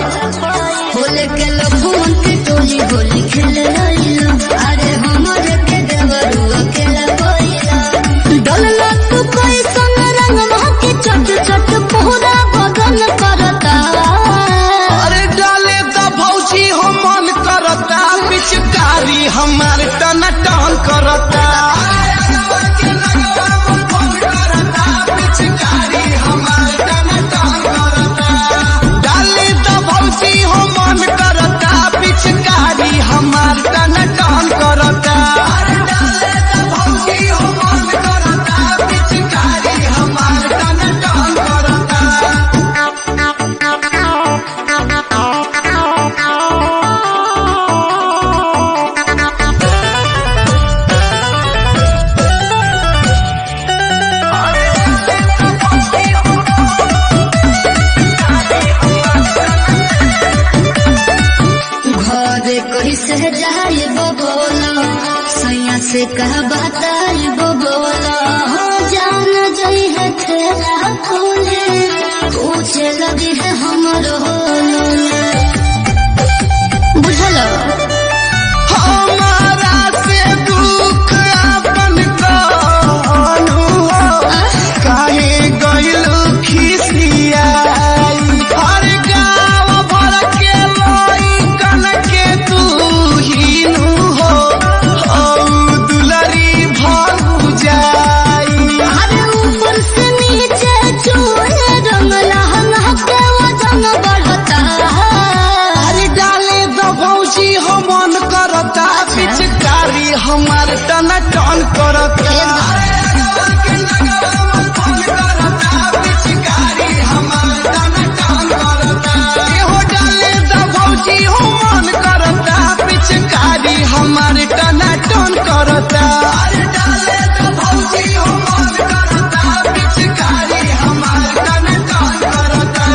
होले के लफुन के टोली होली खेल आइलो अरे हमर के देवरू अकेला कोइला डलला तू कोई संग रंग महके चट चट पूरा बदन करता अरे डाले द भौजी हो मन करता पिचकारी हमार टन टन करता पिचकारी हमार टन टन करता डाले द भौजी हो मन करता पिचकारी हमार टन टन करता डाले द भौजी हो मन करता पिचकारी हमार टन टन करता से जाए बोला सैया से कह बताए बोला जान जाई है तेरा खोले पूछे लगी है हमरो बुझल हमारा से दुख अपन कहनु काहे गइलु खिसियाई हर गाँव भर के लइकन के तू हीनु हो दुलरी भग जाई अरे ऊपर से नीचे चूहे रंग लहंगा के वजन बढ़ता अरे डाले द भौजी हो मन करता पिचकारी हमार टन टन करता पिचकारी हमार टन टन करता हो डाले द भौजी हो मन करता पिचकारी हमार टन टन करता डाले द भौजी हो मन करता पिचकारी हमार टन टन करता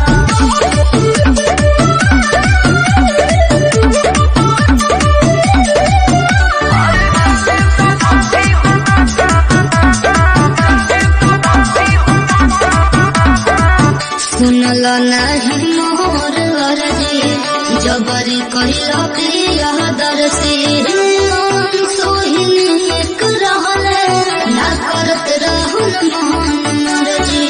सुनल नहीं मोर अरजी जबरी कहिला प्रिया दरसी सोहिनी एक रहले ना करत रहन मोहन मरजी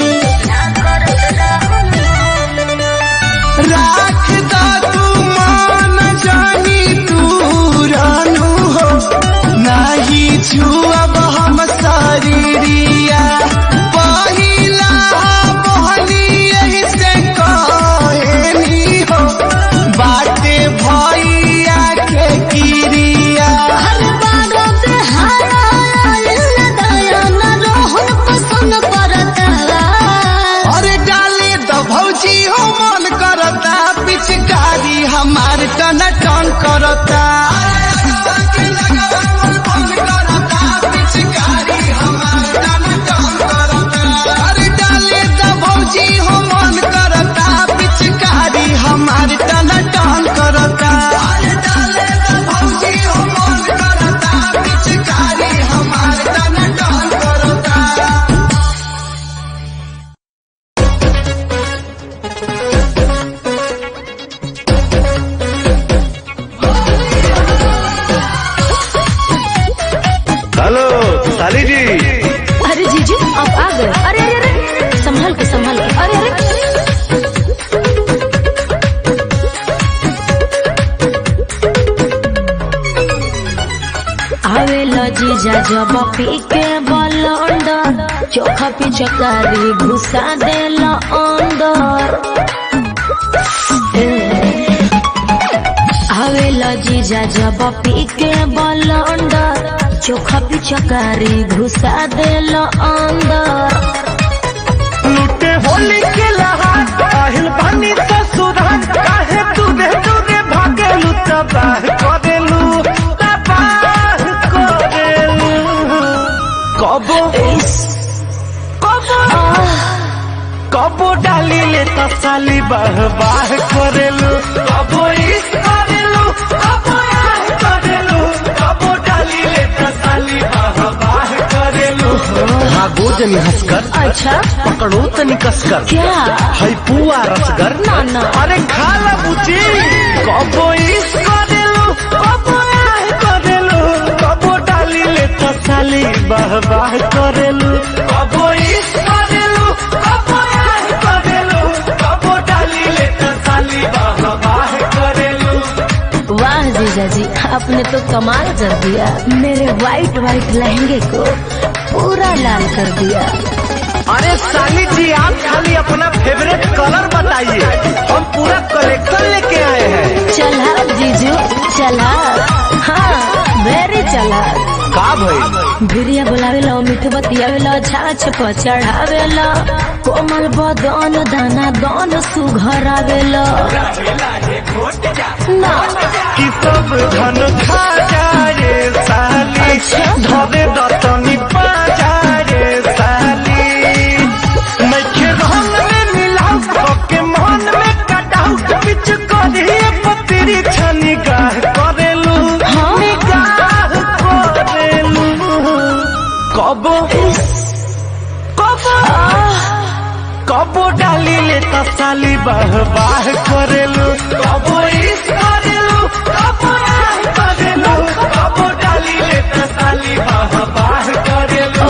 राख दा तू मान जानी तू रानू हो नाही छुअब हम शरीरिया पहिला बहनी यही से कहनी हो बाटे भैया के किरिया हर बार पे हारा दया न रोहन पसंद करता अरे डाले द भौजी हो मन करता पिचकारी हमार टन टन करता पिचकारी हमार टन टन करता अरे डाले द भौजी हो मन करता पिचकारी हमार टन टन करता डाले द भौजी हो मन करता पिचकारी हमार टन टन करता हेलो साली जी। अरे जीजू आप आ गए। अरे अरे अरे संभल के अरे अरे आवेला जीजा जब पी के बलंडर चोखा पिचकारी घुसा देला अंदर आवेला जीजा जब पी के बलंडर चोखा पिचकारी घुसा देला अंदर लुटे होली के लहार आहिल पानी ससुराल काहे दूधे दूधे भागेलू तबाह करेलू कबो डाली ले तसाली बाह बाह करेलू कबो इस करेलू कबो आह करेलू कबो डाली ले तसाली बाह बाह करेलू भागो जनी हंसकर अच्छा पकड़ो तनी कसकर क्या है पुआ रसगर ना ना अरे खा ला भौजी कबो इस करेलू कबो आह करेलू कबो डाली ले तो साली बाह बाह करेलू कबो इस करेलू कबो आह करेलू कबो डाली ले तो साली बाह बाह करेलू। वाह जीजा जी, आपने तो कमाल कर दिया, मेरे वाइट वाइट लहंगे को पूरा लाल कर दिया। अरे साली जी आप खाली अपना फेवरेट कलर बताइए, हम पूरा कलेक्शन लेके आए हैं। चला जीजू चला, हाँ वेरी चला। का भाई भिरिया बुलावेला मीठ बतियावेला छाछ पर चढ़ावेला कोमल बदन दाना दान सुघरावेला ना कि सब धन खा जाए साली धरे दतनी पा जाए साली नइखे रंग में मिलाऊ के मन में कटाऊ बिच करिए पतरी छनी गाह करेलू निगाह करेलू कबो कबो डाली ले तो साली बाह बाह करेलू कबो इस करेलू कबो आह करेलू कबो डाली ले तो साली बाह बाह करेलू।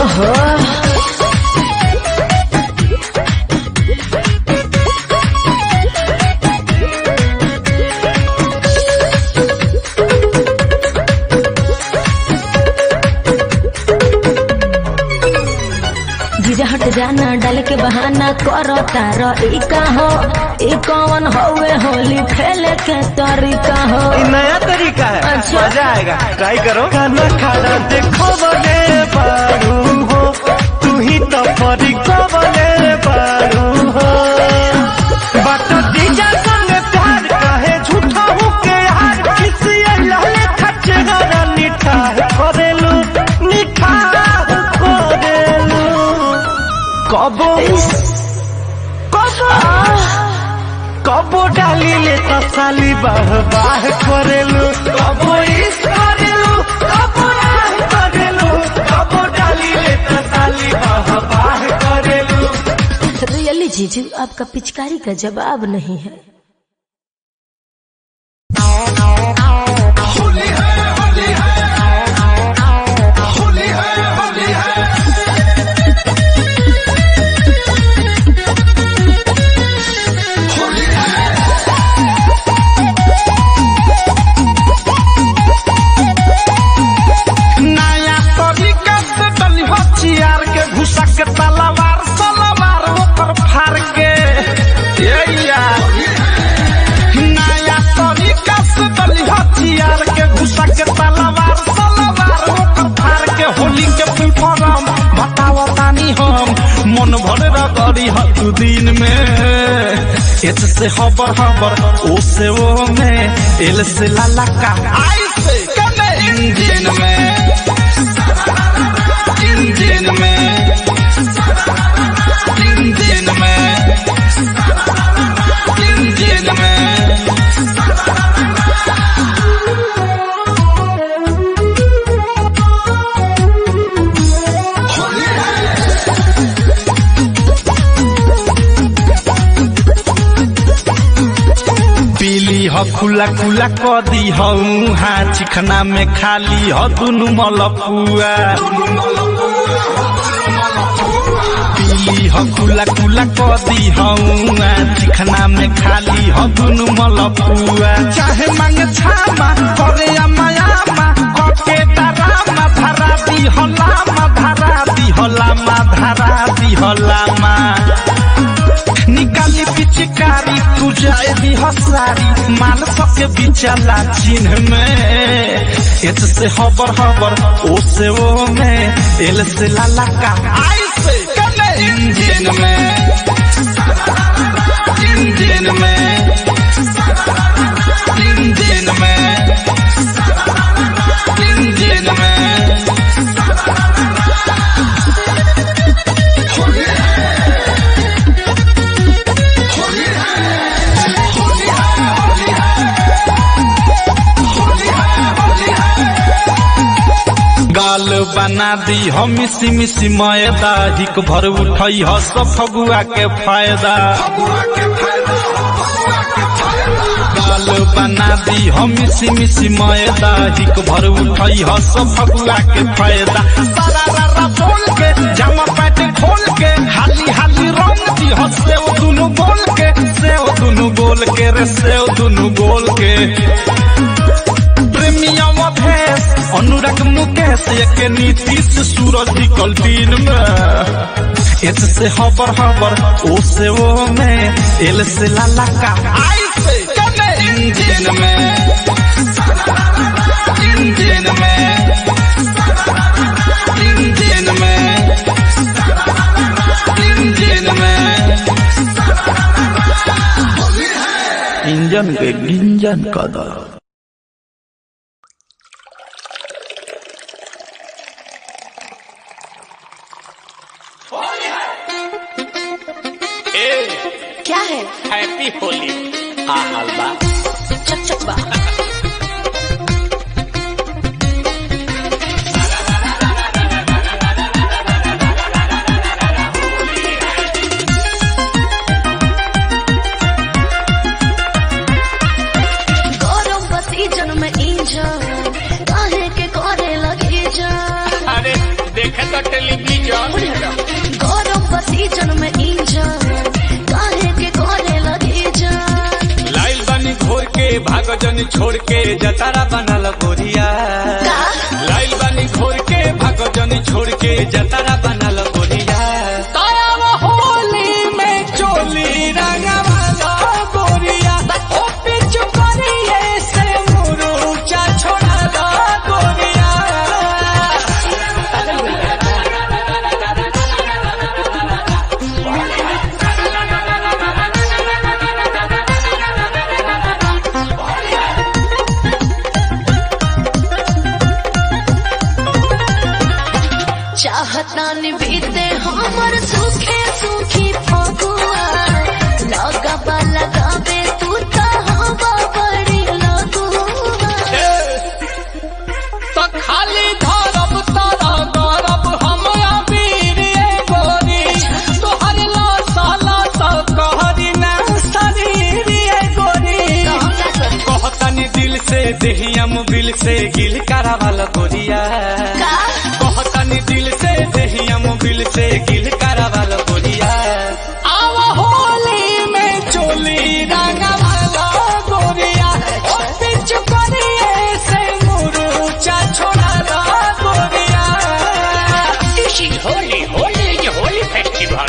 जीजा हट जाना डाल के बहाना करो तारो ई कहो ई कौन होवे होली खेले के तरीका हो। ये नया तरीका है, अच्छा। मजा आएगा, ट्राई करो। खाना खाना देखो बने बारू हो तू ही तो परी को बने बारू हो बात जीजा संग प्यार कहे झूठा हूँ के यार किसी लहले खच्चे गाना निठाह करेलू निठाह करेलू कबो कबो डाली ले तो साली बाह बाह करेलू कबो इस करेलू कबो आह करेलू कबो डाली ले तो साली बाह बाह करेलू। रियली जीजू आपका पिचकारी का जवाब नहीं है। होली है होली है होली है होली है होली है नया तरीका से डली हथियार के घुसा के तलवार सलवार ऊपर फाड़ के ये यार नया तरीका से डली हथियार के घुसा के तलवार सलवार ऊपर फाड़ के होली के फुल फॉर्म बताओ तानी हम मन भर रगड़ी हर दिन में एच से हबर हबर ओ से ओ में एल से लाला का आई से कने इंजन में इंजन में इंजन में इंजन में पीली ह खुला खुला क दी हा चिखना में खाली ह दुनु मलपुआ पीली ह खुला खुला क दी हा चिखना में खाली ह दुनु मलपुआ चाहे मांगे छामा करे अमायामा कके डरामा धरा दी हलामा धरा दी हलामा धरा दी हलामा निकाली पिचकारी तू जाए दी हसारी मान सके बिचला चिन्ह में एच से हबर हबर ओ से ओ में एल से लाला का आई से कने इंजन में इंजन में इंजन में इंजन में गाल बना दी हम मिसी मिसी मैदा हिक भर उठई ह सब फगुआ के फायदा चावल बना दी हम मिसी मिसी मैदा हिक भर उठाई हस फगुआ के फायदा सारा बोल के जामा पैट खोल के हाली हाली रंग दी हसे ओ दुनु गोल के से ओ दुनु गोल के रे से ओ दुनु गोल के प्रेमियम भेस अनुराग मुकेश एक नीतीश सूरज निकल दिन में एच से हबर हबर ओ से ओ में एल से लाला का आई से चले इंजन में इंजन में इंजन में इंजन में इंजन के गिंजन कदर क्या है? हैप्पी होली। हाँ हलवा चक चक बा। गौरव बसी जन्म इंजन काहे के करे लगी जान। अरे देखे तो टेलीविजन। गौरव बसी जन्म इंजन काहे के करे लगी जान। लाइल बनी घोर के भागो जनी छोड़ के जतारा बनल गोरिया। लाइल बनी घोर के भागो जनी छोड़ के जतारा बनल गोरिया। ताया होली में चोली रंगवाला गोरिया। ओ पिछु करिए से मुरुचा छोड़ाला गोरिया। चाहता बीते हमर सूखे सूखी फगुआ लगबा लगाबे तू तो हवा बड़ी लगुआ। तो खाली धरब तारा गरब हमरा वीर गोरी। तोहर लाशा लाशा कहरी ना शरीर गोरी। कहतनी दिल से देहियम बिल से गिल करावल गोरिया। कहतनी दिल से देहियम बिल से गिल करावल गोरिया। आव होली में चोली रंगवाला गोरिया। ओ पिछु करिए से मुरुचा छोड़ाला गोरिया। This is Holi. Holi is Holi festival.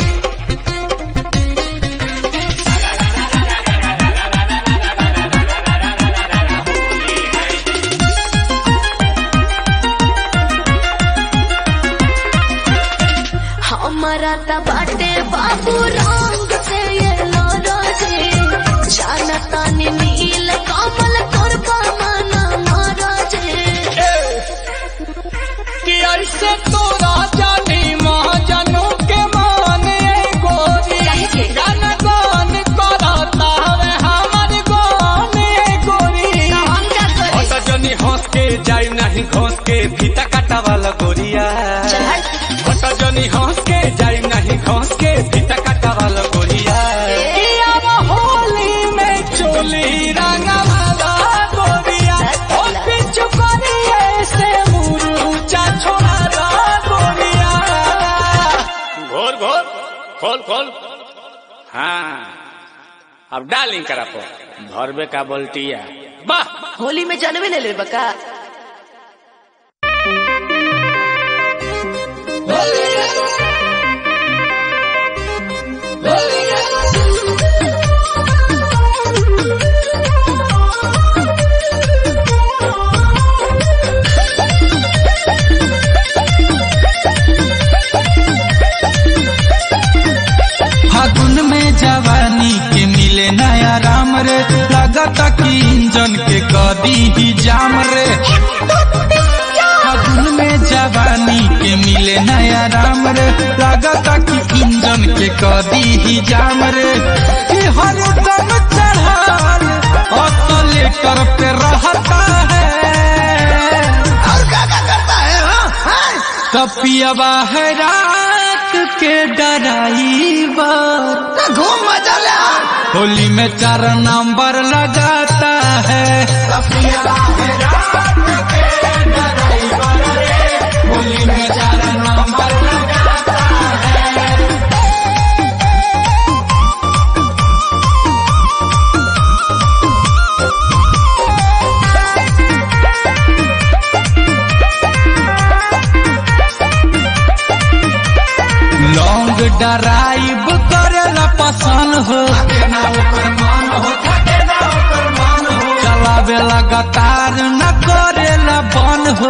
हमारा त बाटे बाबू रंग से ये लोरोजी जानता नील कमल करबा मना महाराजी। कि ऐसे तोरा जानी महाजनू के माने गोरी। गान गान करता हवे हमर गाने गोरी। हट जनी हंस के जाई नहीं घोंस के फीता काटा वाला गोरिया। हट जनी हंस के जाई नहीं घोंस के फीता काटा वाला गोरिया। होली में चोली रंगवाला गोरिया। ओ पिछु करिए से मुरुचा छोड़ाला गोरिया। घोर घोर खोल खोल। हाँ अब डालिंग करा पो भरबे का बोल्टिया। वाह होली में जानवे ले ले बका। फागुन में जवानी के मिले नया राम रे लगता कि इंजन के कदी ही जाम रे। फागुन में जवानी के मिले नया राम रे लगता कि इंजन के कदी ही जाम रे। हर दम चढ़ाल ऑसिलेटर पे रहता है। और क्या करता है? कपियावा है रात के डराइवर घूम मजा ले। होली में 4 नंबर लगाता डराइब करेला पसंद हो, चलावे लगातार न करेला बन हो,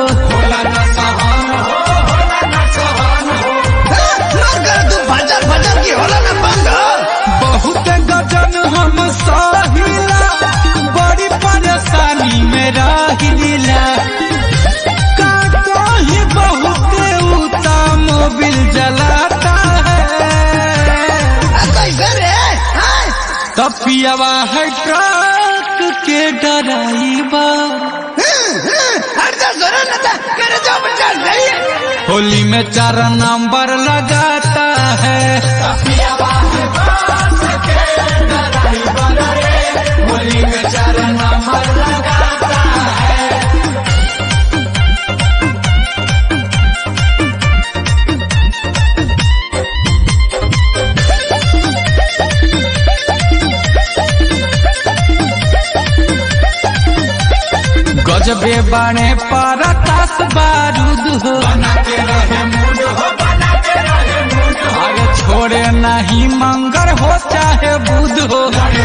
बहुत गजन हम सहिला, बड़ी परेशानी में रहिला, का कहीं बहुत उता मोबिल जलाता है, तपियावा है ट्रक के ड्राइवर, होली में 4 नंबर लगाता है, होली में 4 नंबर लगाता है। गजबे बाणे पारा तास बारूद हो, आगे छोड़े नहीं मंगर हो चाहे बुध हो,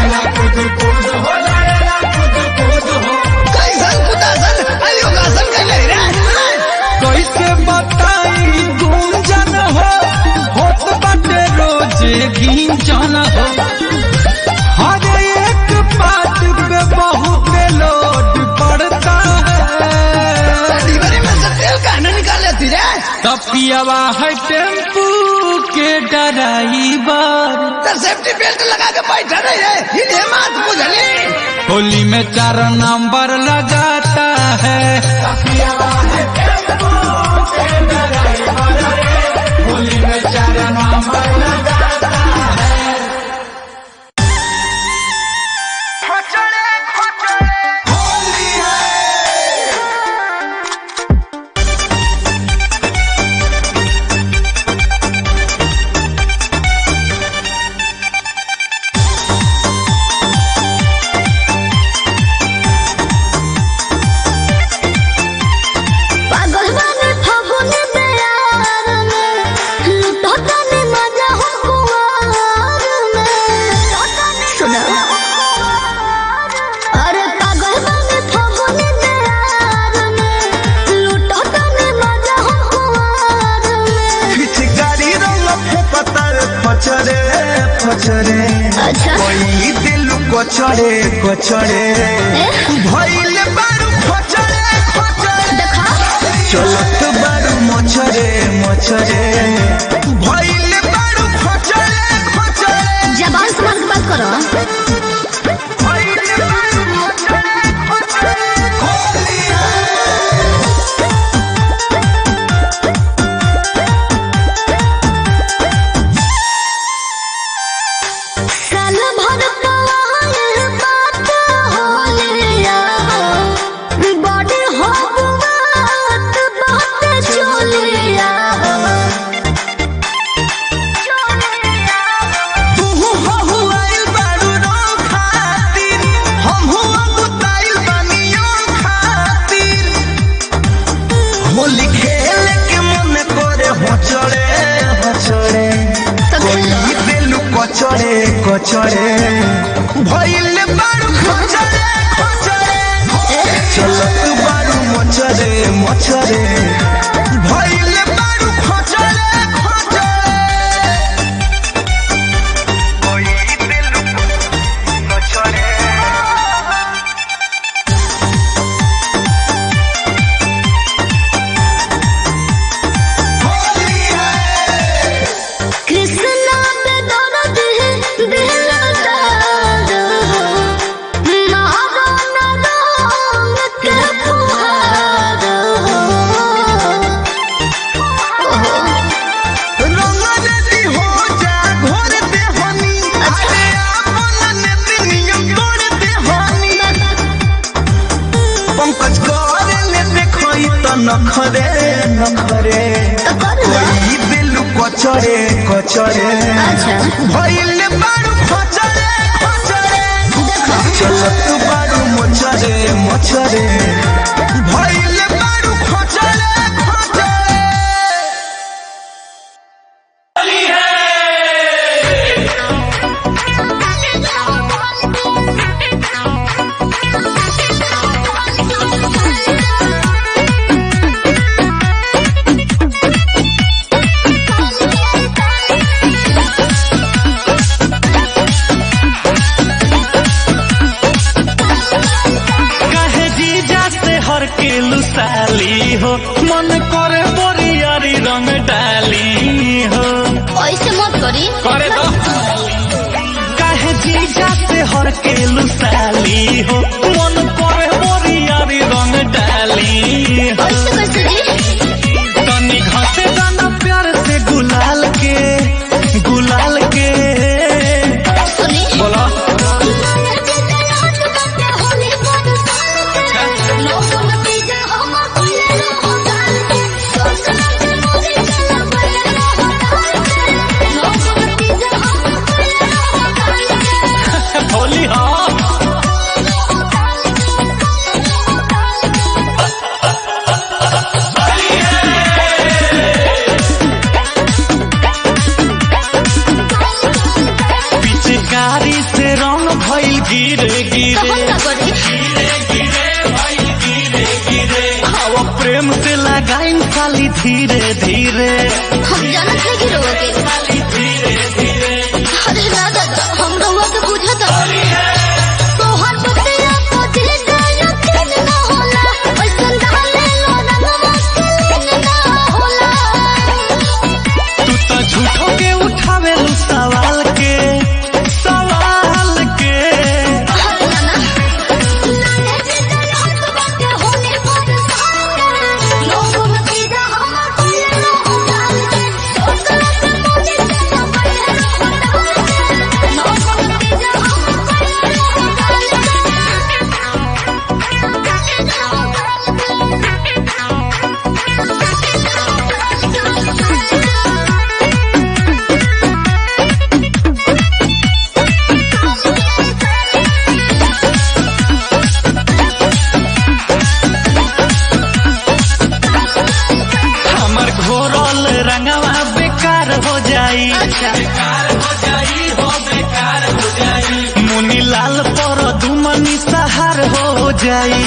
कैसे बताई गुंजन हो, होत बाटे रोजे गिंजन हो, हर एक बात पे बहुत लोड पड़ता है, तपियावा है टेम्पू के ड्राइवर, सेफ्टी बेल्ट लगा के बैठा रही है, इन्हें मत बुझली, होली में 4 नंबर लगाता है, होली में 4 नंबर लगाता है। कोचड़े कोचड़े भइल बारू खोचड़े खोचड़े, चलत बारू मोचड़े मोचड़े, भइल बारू खोचड़े खोचड़े, जबान संभाल के बात करो, भइल बारू खोचड़े खोचड़े, कोचड़े कोचड़े भइल बारू खोचड़े खोचड़े, चलत बारू मोचड़े मोचड़े, भइल बारू खोचड़े खोचड़े, कोचड़े नखरे नखरे कोई दिल कोचड़े कोचड़े, भइल बारू खोचड़े खोचड़े, चलत बारू मोचड़े मोचड़े, भइल बारू खोचड़े खोचड़े। करे दो काहे जीजा से हर के लुसाली हो मन करे मोरियारी रंग डाली तनी घसे जाना प्यार से गुलाल के बोला होली हाँ पिचकारी से रंग भइल गिरे हवा प्रेम से लगाइन खाली धीरे धीरे हम जानत है गिरोवा के अरे ना दादा हम रहुआ के बुझत तोहर बतिया को दिल गया किन ना होला ऐसन डाले लो रंगवा के ना होला तू तो झूठो के उठावे लू सवाल के मुनी लाल पर दुमनी सहार हो जाई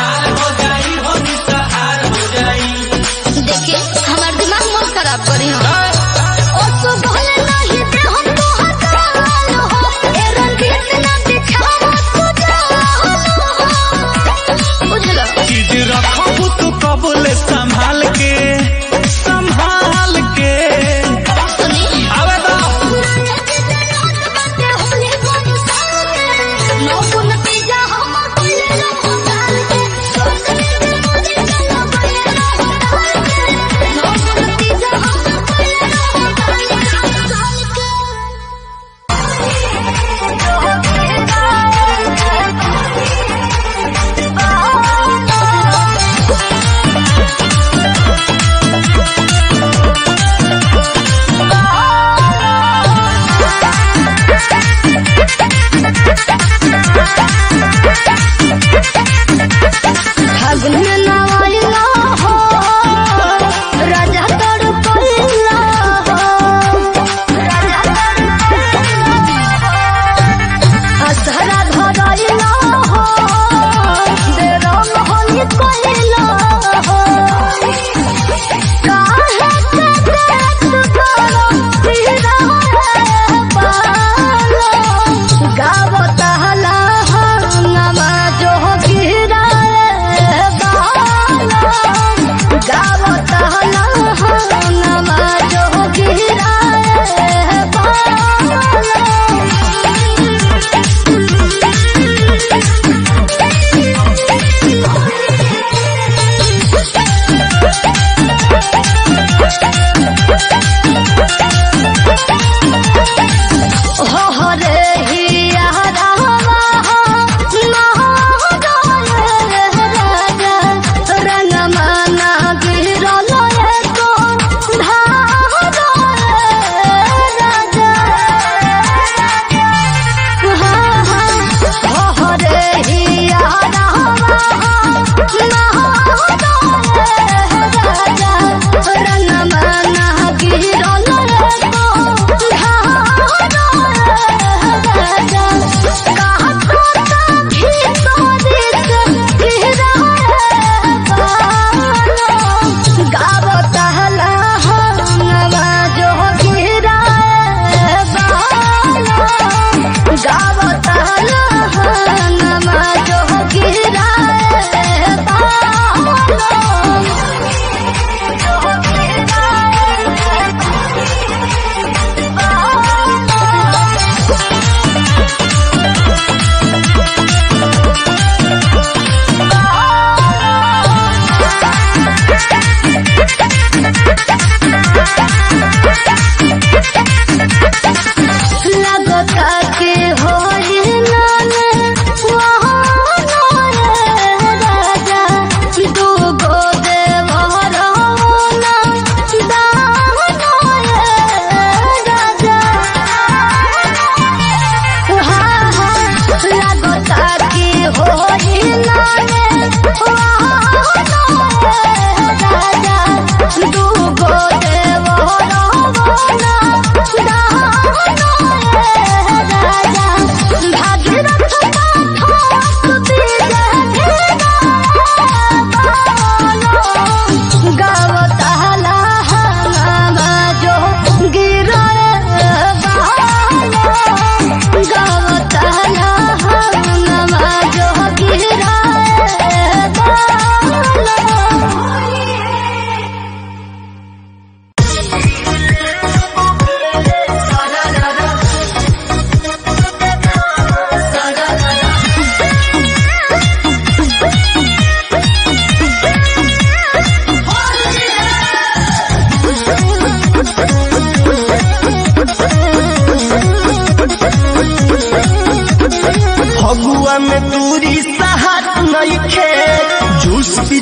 देखिए हमार दिमाग मत खराब करी ओ तो बोले नहीं दे हम तो हजाल हो ए रंगीत ना दिखावा तुझा बुझला चीज रखबू तू कबूले संभाल के सुनी आवे दो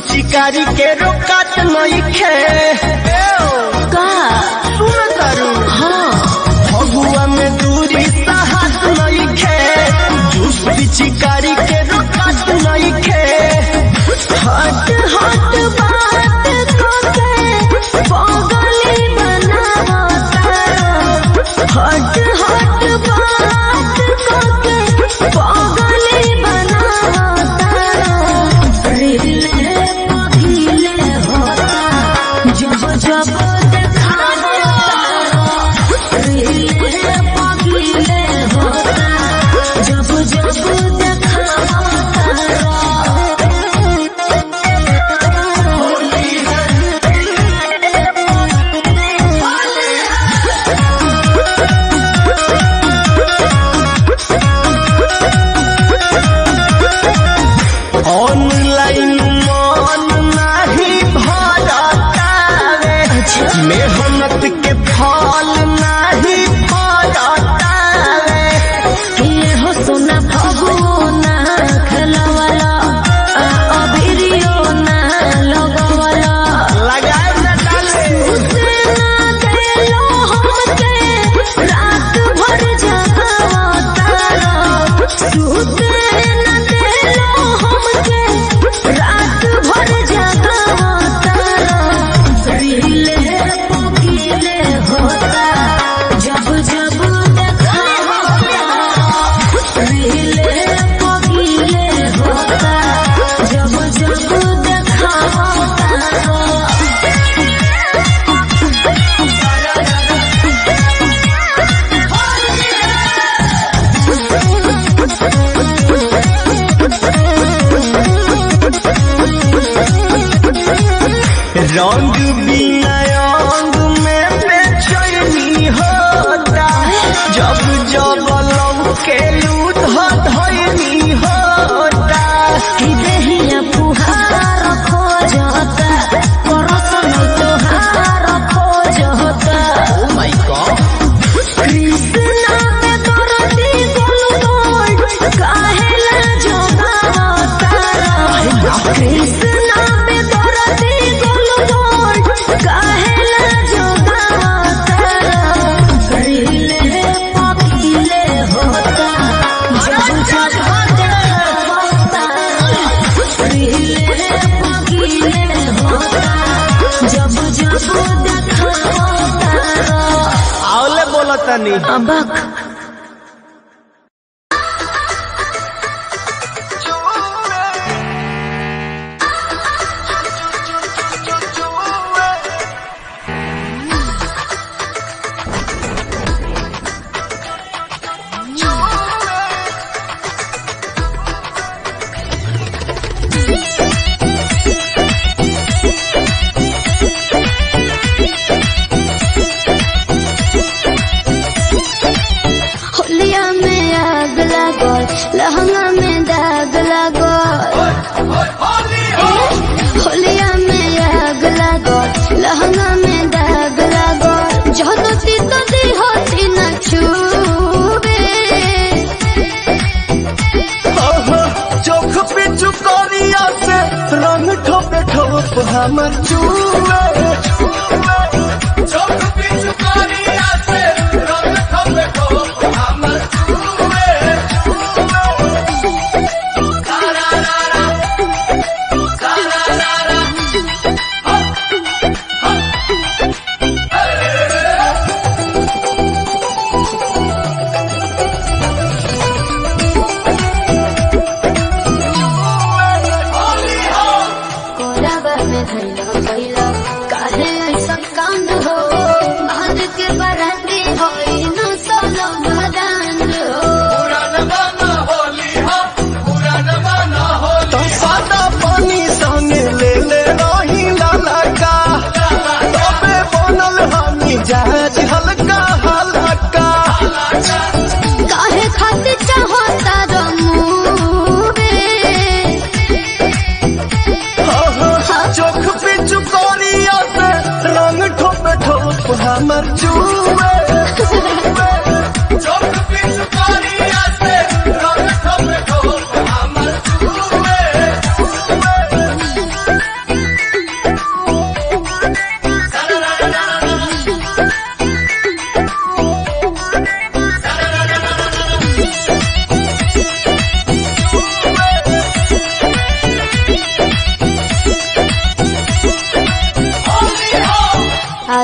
पिचकारी के रोकत नइखे का सुन तारू हाँ फगुआ में दूरी साहस नइखे जूस पिचकारी के रोकत नइखे हट हट बात कोके पागली बनावता हट हट बात कोके पागली बनावता रिले पगीले होता जब जब देखावता रिले पगीले होता जब जब देखावता ऑनलाइन मन नहीं भरतावे मेहनत के फल नहीं भरतावे ये हो सोना फगुना खेलवाला अबिरियो ना लगवाला लगाए न डाले उतना देलो हमके रात भर जगावता उतना देलो हमके रात भर जगावता रिले पगीले होता जब जब देखावता रिले पगीले होता जब जब देखावता रंग बिना अंग में बेचैनी होता जब जब लौके लूट धैनी होता कि देहिया फुहार खोजता परसन तोहार खोजता कृष्णा में दरदी गोलगोल काहेला जोगावता कृष्णा में दरदी गोलगोल काहेला जोगावता रिले पगीले होता जब जब देखावता रिले पगीले होता जब जब देखावता आवले बोलतनी अबक होलिया में आग लागल लहंगा में दाग लागल होलिया में आग लागल लहंगा में दाग लागल जहदती तो दी होती न छूबे चोख पे चुकोरिया से रंग ठोपे ठोप हमर चूमे चोख पे चुकोरिया से रंग ठोपे ठोप हमर चूमे कोराबा में धैला कैला काहे ऐसा कांड हो मार के बराती होई न सोलो मदान हो तो सादा पानी संगे ले ले रही ललका तबे बनल हमी जहाज हल्का हल्का काहे खातिर चाहता रमुबे चोख पे चुकोरिया से रंग ठोप ठोप हमर चूमे चोख पे चुकोरिया से रंग ठोप ठोप हमर चूमे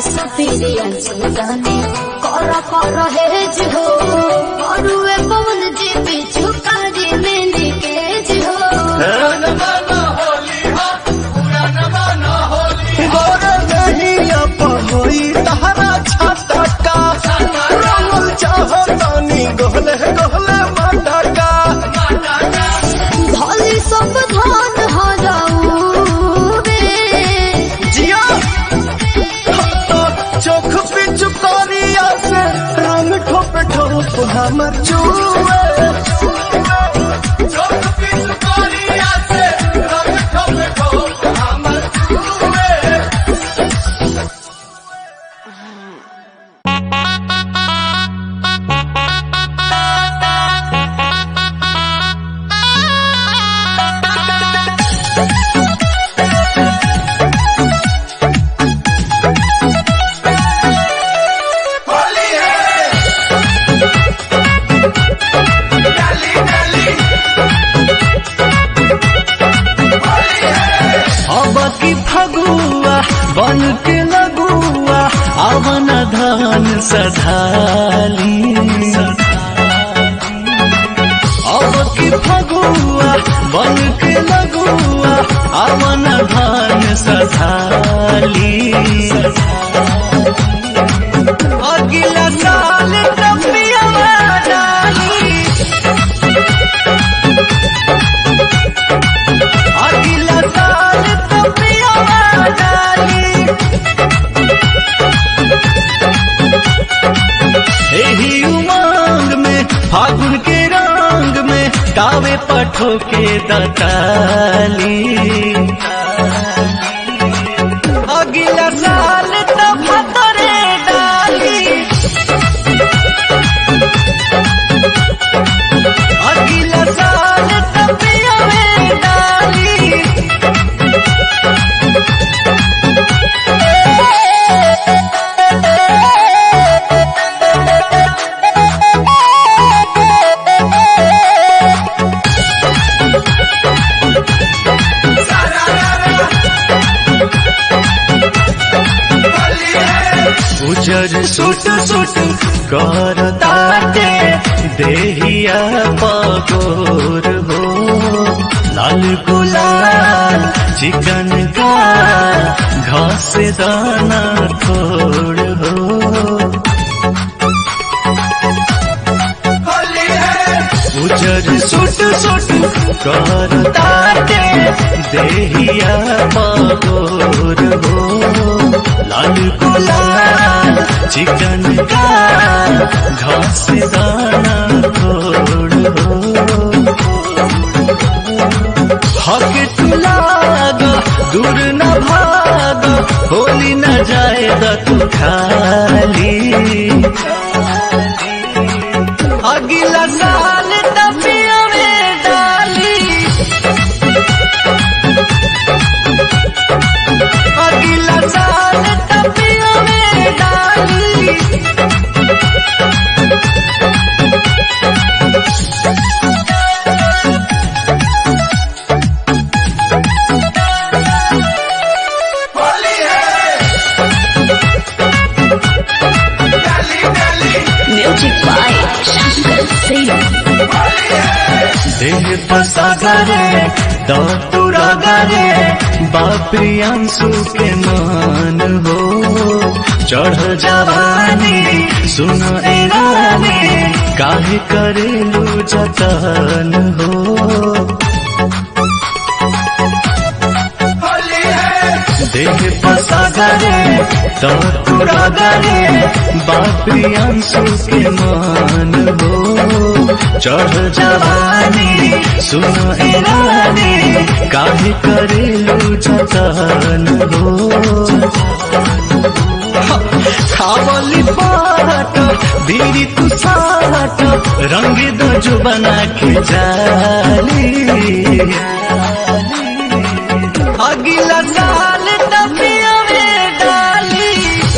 सुपीरियर सुल्तानी कर हेज हो औरुए पवन जी बिचु कारी मेहंदी केज हो गोरे दहिया पहोई तहरा छटका रंगल चाहतानी गोहले गोहले मटका धली सब धान हराऊ रे जिया चोख पिचु करिया से रंग ठोप ठोप हमर जुए चोख पिचु करिया से रंग ठोप ठोप हमर जुए बन के लगुआ अवन धान सधाली अब की फगुआ बन के लगुआ अवन धान सधाली अगला साल टपिया डाली अगला साल टपिया डाली एही उमंग में फागुन के रंग में गावे पठो के दताली अगला साल तब तोरे डाली अगला साल तब डाली उजर सुट सुट करताटे देहिया पगोर हो लाल गुलाल चिकन का घास दाना थोड़ हो उजर सुट सुट करताटे देहिया पगोर हो लाल गुलाल चिकन का घास दाना थोड़ हो हक तुलाग दूर न भाग होली न जाएगा तू खाली अगला साल टपिया में डाली अगला साल टपिया में डाली म्यूजिक बाय शंकर सिंह देह पसागरे दातुरागरे बाप्रियांशु के मान हो चढ़ जवानी सुन ए रानी काहे करेलू जतन हो देह पसागरे दातुरागरे बाप्रियांशु के मान हो चढ़ जवानी सुन ए रानी काहे करेलू जतन हो खावली पाट बीरी तू साट रंग दो जो बना के जाली अगला साल टपिया में डाली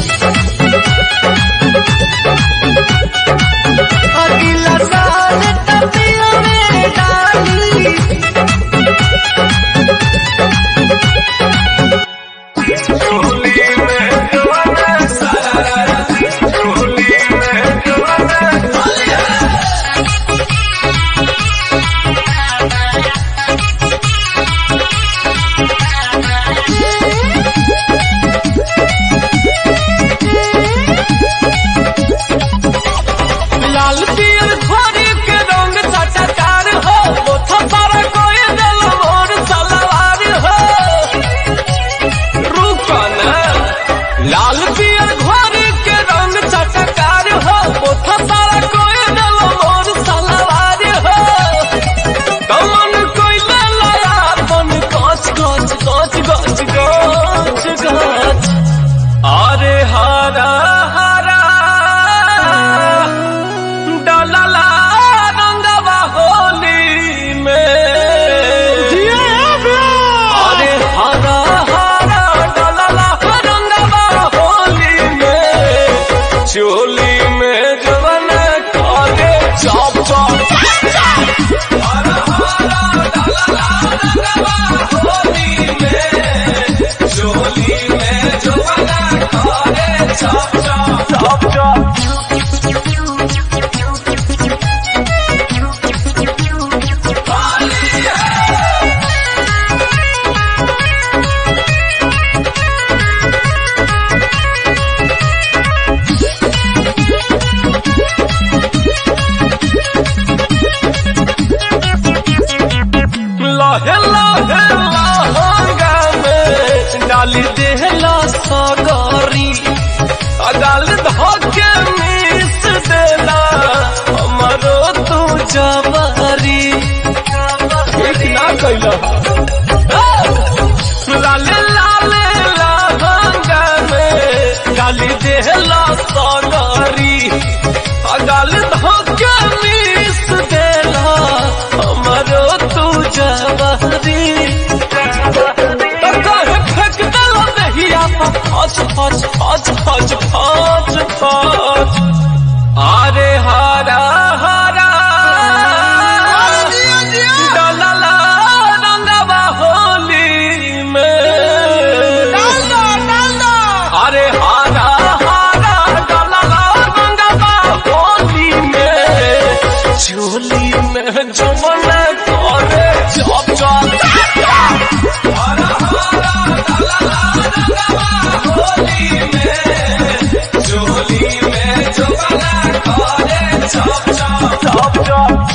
अगला साल टपिया में डाली होली में लहंगा में डाली देहला सगरी अगाल धोके मिस देला हमरो तू जवारी एक ना कैला लाले लाले लहंगा में डाली देहला सगरी अगाल धोके मिस देला हमरो तू जवारी फेंक देला दहिया फच फच फच फच फच फच अरे हरा हरा डलला रंगवा होली में अरे हरा हरा डलला रंगवा होली में झोली में जमना करे चप चप हरा हरा डलला रंगवा होली में झोली में जमना करे चप चप चप चप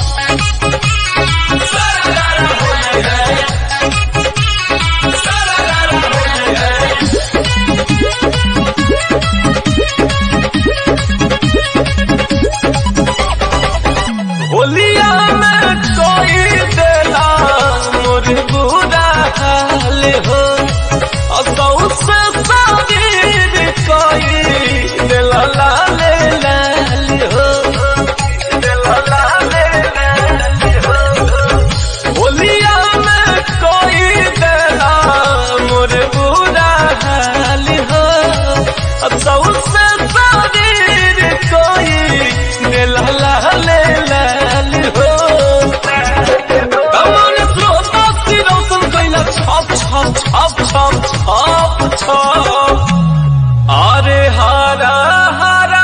होलिया में कोई देला मोर बुरा हाल हो असौ से शरीर कोई देला लाल लाल हो देला लाल लाल हो होलिया में कोई देला मोर बुरा हाल हो असौ से शरीर कोई देला लाल लाल हो छप छप छप छप छप छप अरे हरा हरा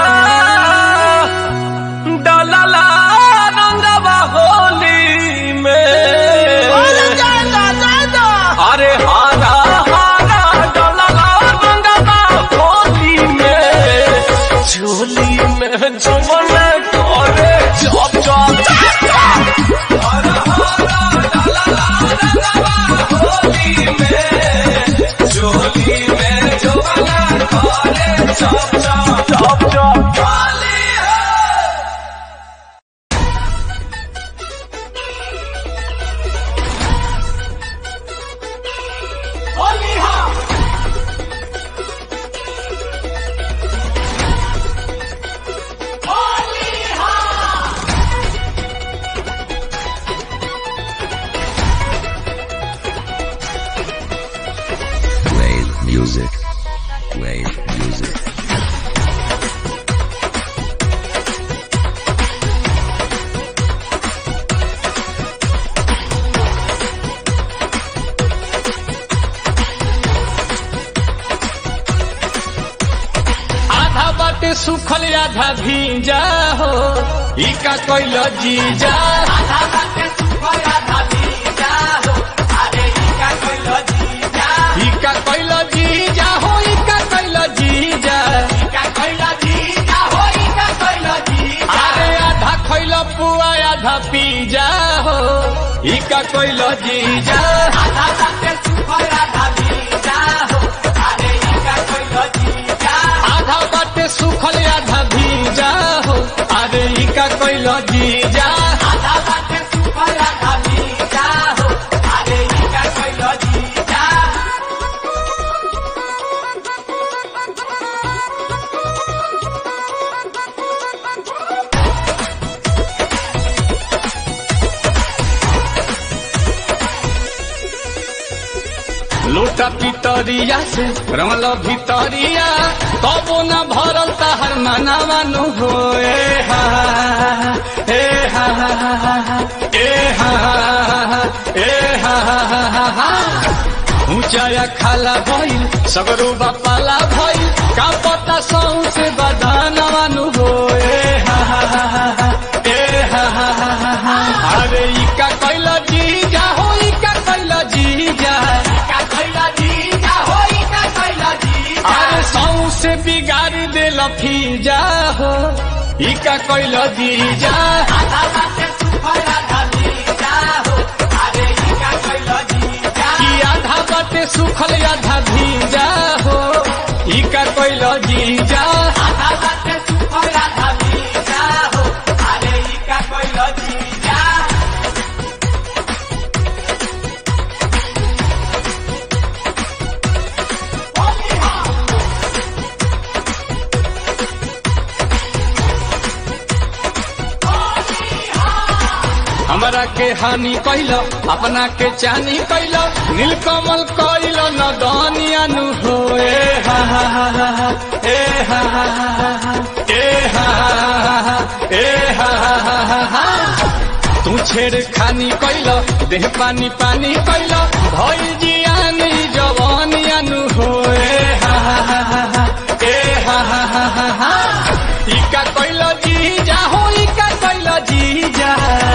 डलला रंगवा होली में अरे हरा हरा डलला रंगवा होली में झोली में जमना करे चप चप हरा हरा डलला रंगवा होली में झोली में जमना करे चप चप चप चप होली Wave music. आधा बाटे सुखल आधा भींजा हो इका कोइल जीजा आधा बाटे सुखल आधा भींजा हो अरे इका कोइल जीजा इका कोइल जीजा हो इका कोइल जीजा इका कोइल जीजा हो इका कोइल जीजा अरे आधा कोइल पुआ आधा पीजा हो इका कोइल जीजा आधा बाटे सुखल आधा भींजा हो अरे इका कोइल जीजा आधा बाटे सुखल आधा भीजा हो अरे इका कोइल जीजा आधा बाटे सुखल आधा भीजा हो अरे इका कोइल जीजा लोटा पितरिया से रमल भितरिया कबो न भरल तहर मनावानु हो ए हा ए हा ए हा ए हा ऊंचाया खाला भइल सगरो बापाला भइल का पता सौ से बदानवानु हो ए हा अरे इका कैल जीजा हो इका कैल जीजा अरे सौ से बिगाड़ दे लफीजा हो इका कैल जीजा आधा बाटे सुखल आधा भीजा हो अरे इका कैल जीजा बाटे सुखल आधा भीजा हो ई का कोइलो जीजा आधा बाटे सुखल आधा भीजा हो अरे ई का कोइलो जीजा हमरा के हानि कैलो अपना के चानी कैलो नीलकमल कैलो नदनिया नु हो ए हा हा हा हा ए हा हा हा ए हा हा ए हा हा हा तू छेड़ खानी कैलो देह पानी पानी कैलो भई जियानी जवानिया नु हो ए हा हा हा ए हा हा हा ई का कैलो जीजा हो ई का कैलो जीजा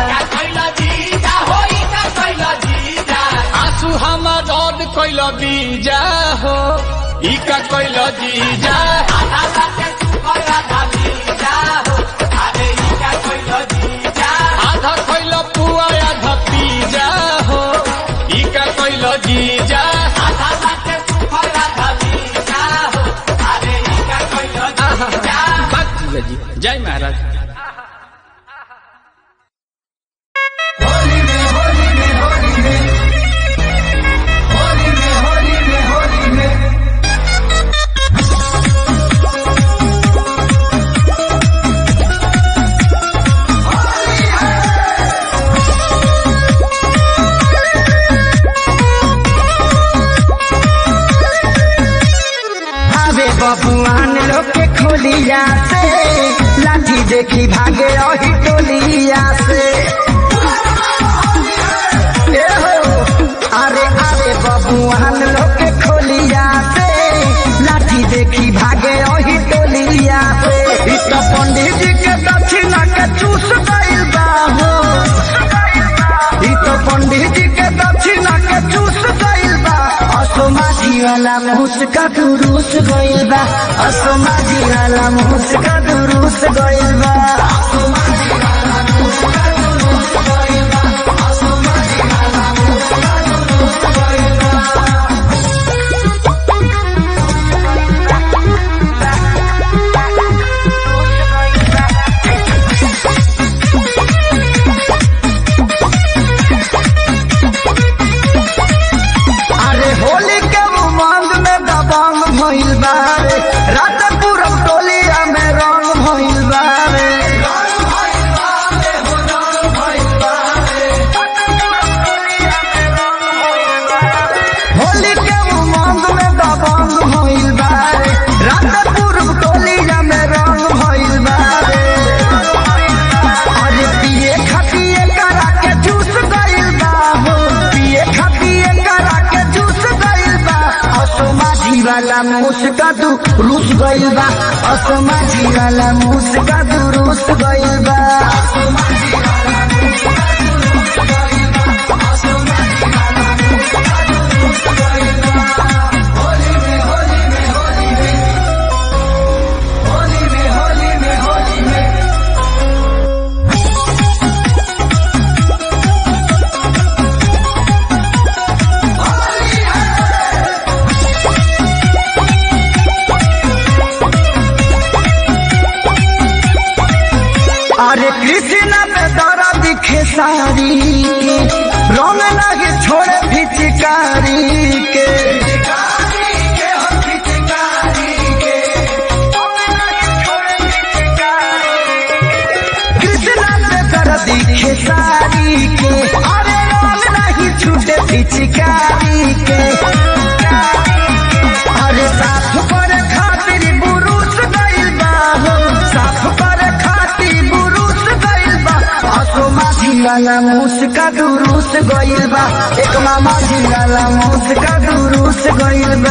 आंसू हमार रद कैल बीजा हो ई का कैल जीजा आधा कैल पुआ आधा पीजा हो ई का कैल जीजा जय महाराज। बबुआन लोग के खोलिया से लाठी देखी भागे रही टोलिया से अरे अरे बबुआन लोग के खोलिया से लाठी देखी भागे रही टोलिया से तो पंडित जी के दक्षिणा के चूस गइल बा हो तो पंडित जी के दक्षिणा के चूस गइल बा असोमाजी वाला मुस्का दुरुस गइल बा असोमाजी वाला मुस्का दुरुस गइल बा रात पूरब टोलिया में रंग भइल बारे होली के उमंग में दबंग भइल बारे रात पूरब टोलिया में रंग भइल बारे अरे पिए खातिए करा के जूस गइल बा हो पिए खातिए करा के जूस गइल बा असोमाजी वाला मुस्का दू रूस गइल बा असोमाजी वाला मुस्का दू रूस गइल बा अरे कृष्णा पे दौरा दिखे सारी के रंग लगे छोड़े फिचकारी के कृष्णा पे दौरा दिखे सारी के अरे रंग नहीं छूटे फिचकारी के अरे साफ पर खातिर बुरुस गइल बा हो साफ पर वाला मुस्का दुरुस गइल बा एक मामा जी वाला मुस्का दुरुस गइल बा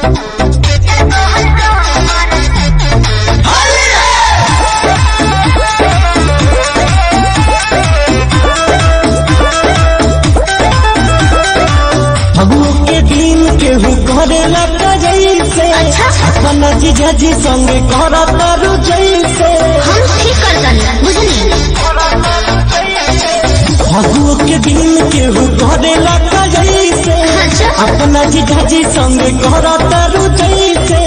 Holy जीजा जी संगे करता रु जैसे हम ठीक करतनी बुझनी फगुओ के दिन केहू करे लगा जैसे अच्छा अपना जीजा जी संगे करता रु जैसे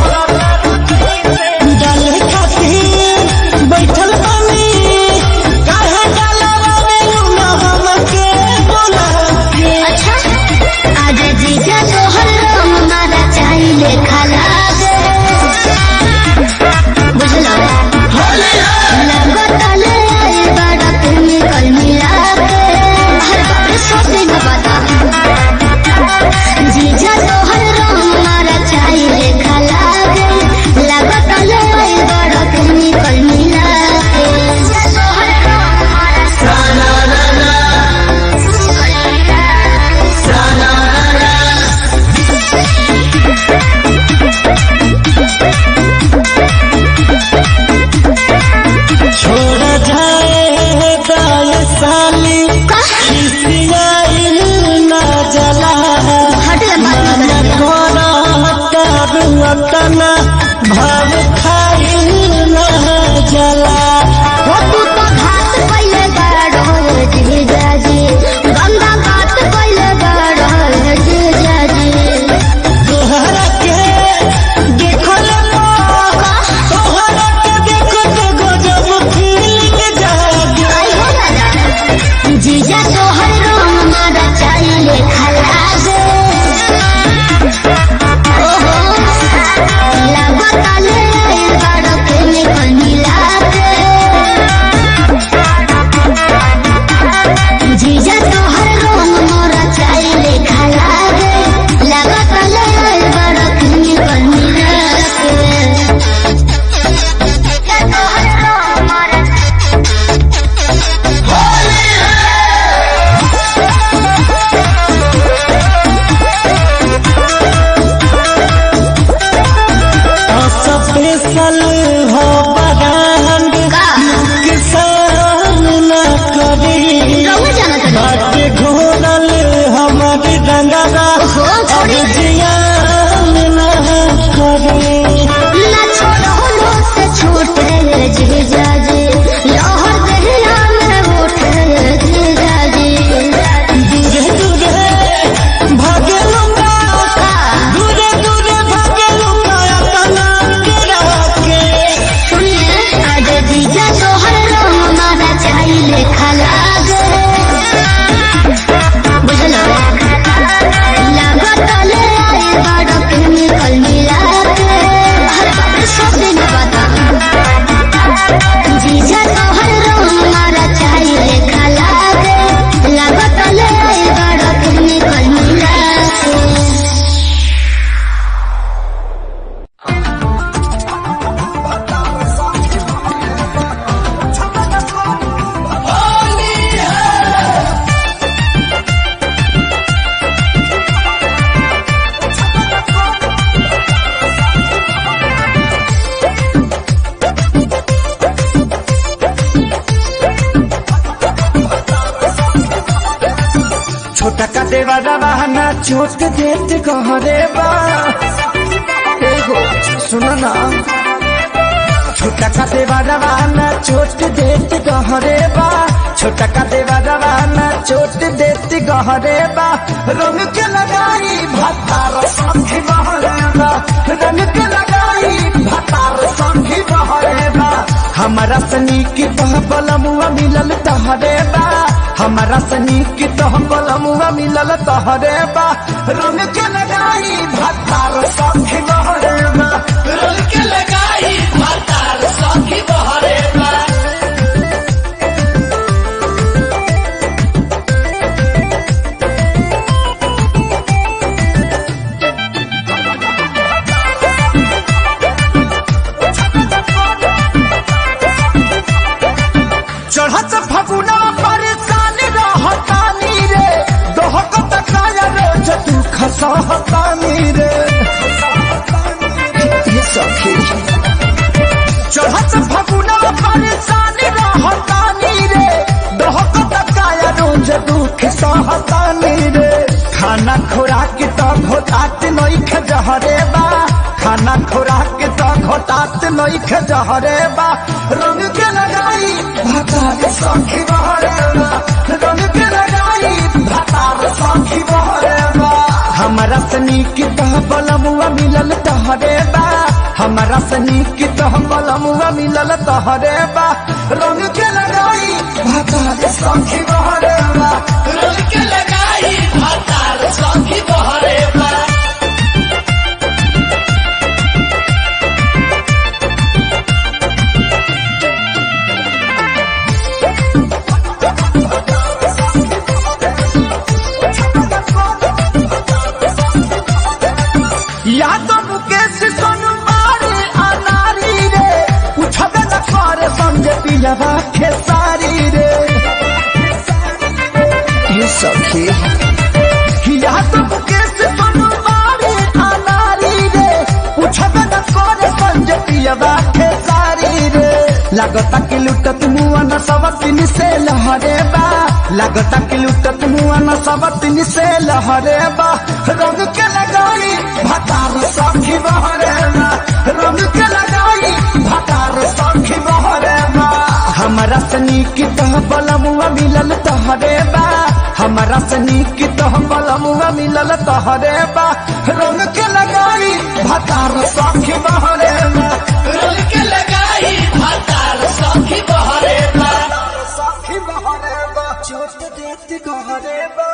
डाले खातिर बैठल बानी काहे डालवा में ना हमके बोला के अच्छा आज जीजा तोहर रंग मारा चाहिले खाला दे बुझलो लगता ले आई बड़ा तुम्हें कल मिला के हर बार सोचे न पता जीजा तोहर रंग मारा चाहिले खाला दे लगता ले आई बड़ा तुम्हें कल मिला के जीजा तोहर रंग मारा साला छोड़ा जाए दाल साली खिसियाइल ना जला मन कोना हटाना भाव खाइल ना जला वो तू तो घात पहले बाड़ो जीजा जी गंगा घात पहले बाड़ो जीजा जी तोहरा के देखल तोहरा के देखत गजब फीलिंग जागे आई हो दादा जीजा तोहर रंग मारा चाहिले खला दे ओहो लगता ले आई बाड़ो के निकल मिला के जीजा तोहर रंग मारा चाहिले खला दे लगता ले आई बाड़ो के निकल मिला के जीजा तोहर रंग मारा स्पेशल हो बरांड का किसान न करी रहुआ जाना था बाटे घोरल हमारी डंगरा हो छोड़ी जियान न करे ना छोड़ो लो से छूटे जीजा जी लहर दरिया में उठे जीजा जी दूरे दूरे भागे लूंगा दूरे दूरे भागे लूंगा अपना गिरा के सुनिए आज जीजा तोहर रंग मारा चाहिले खला दे बुझलो लगता ले आई बड़ा केमिकल मिला के हर बार सोचे न पता जीजा तोहर रंग मारा चाहिले खला दे लगता ले आई बड़ा केमिकल मिला के छोटा का देवा रवाना चोट देत कहरे बा एगो सुनो ना छोटा का देवा रवाना चोट देत कहरे बा छोटा का देवा रवाना चोट देत कहरे बा रंग के लगाई भतार संगी बहरे बा रंग के लगाई भतार संगी बहरे बा हमारा सनी की तह बलमुआ मिलल तहरे बा हमारा सनी की तह बलमुआ मिलल तहरे बा रंग के लगाई भतार संगी बहरे बा रंग के लगाई भतार संगी बहरे बा चढ़त फगुना परेशान रहतानी रे दोहक तकाया रे जतू खसहतानी रे ये सखी चढ़त फगुना परेशान रहतानी रे दोहक तकाया रो जतू खसहतानी रे खाना खुराक तो घोटात नहीं खजहरे बा खाना खुराक तो घोटात नइखे जहरे बा रंग के लगाई भातार सखी बहरे बा रंग के लगाई भातार सखी बहरे बा हमरा सनी की तह बलमुआ मिलल तहरे बा हमरा सनी की तह बलमुआ मिलल तहरे बा रंग के लगाई भातार सखी बहरे बा रंग के लगाई भातार सखी बहरे बा यादव मुकेश सोनू मारे अनारी रे उठबे न करे संगे पिलवा खेसारी रे ये सखी यादव मुकेश सोनू मारे अनारी रे उठबे न करे संगे पिलवा खेसारी रे लगता कि लुटत मुआ न सबतिन से लहरे बा लगता कि लुटत मुआ न सबतिन से लहरे बा रंग के लगाई भातार सखी बहरे बा रंग के लगाई भातार सखी बहरे बा हमरा सनी की तह बलमुआ मिलल तहरे बा हमरा सनी की तह बलमुआ मिलल तहरे बा रंग के लगाई भातार सखी बहरे बा रंग के लगाई भातार सखी बहरे बा सखी बहरे बा चोट देती गहरे बा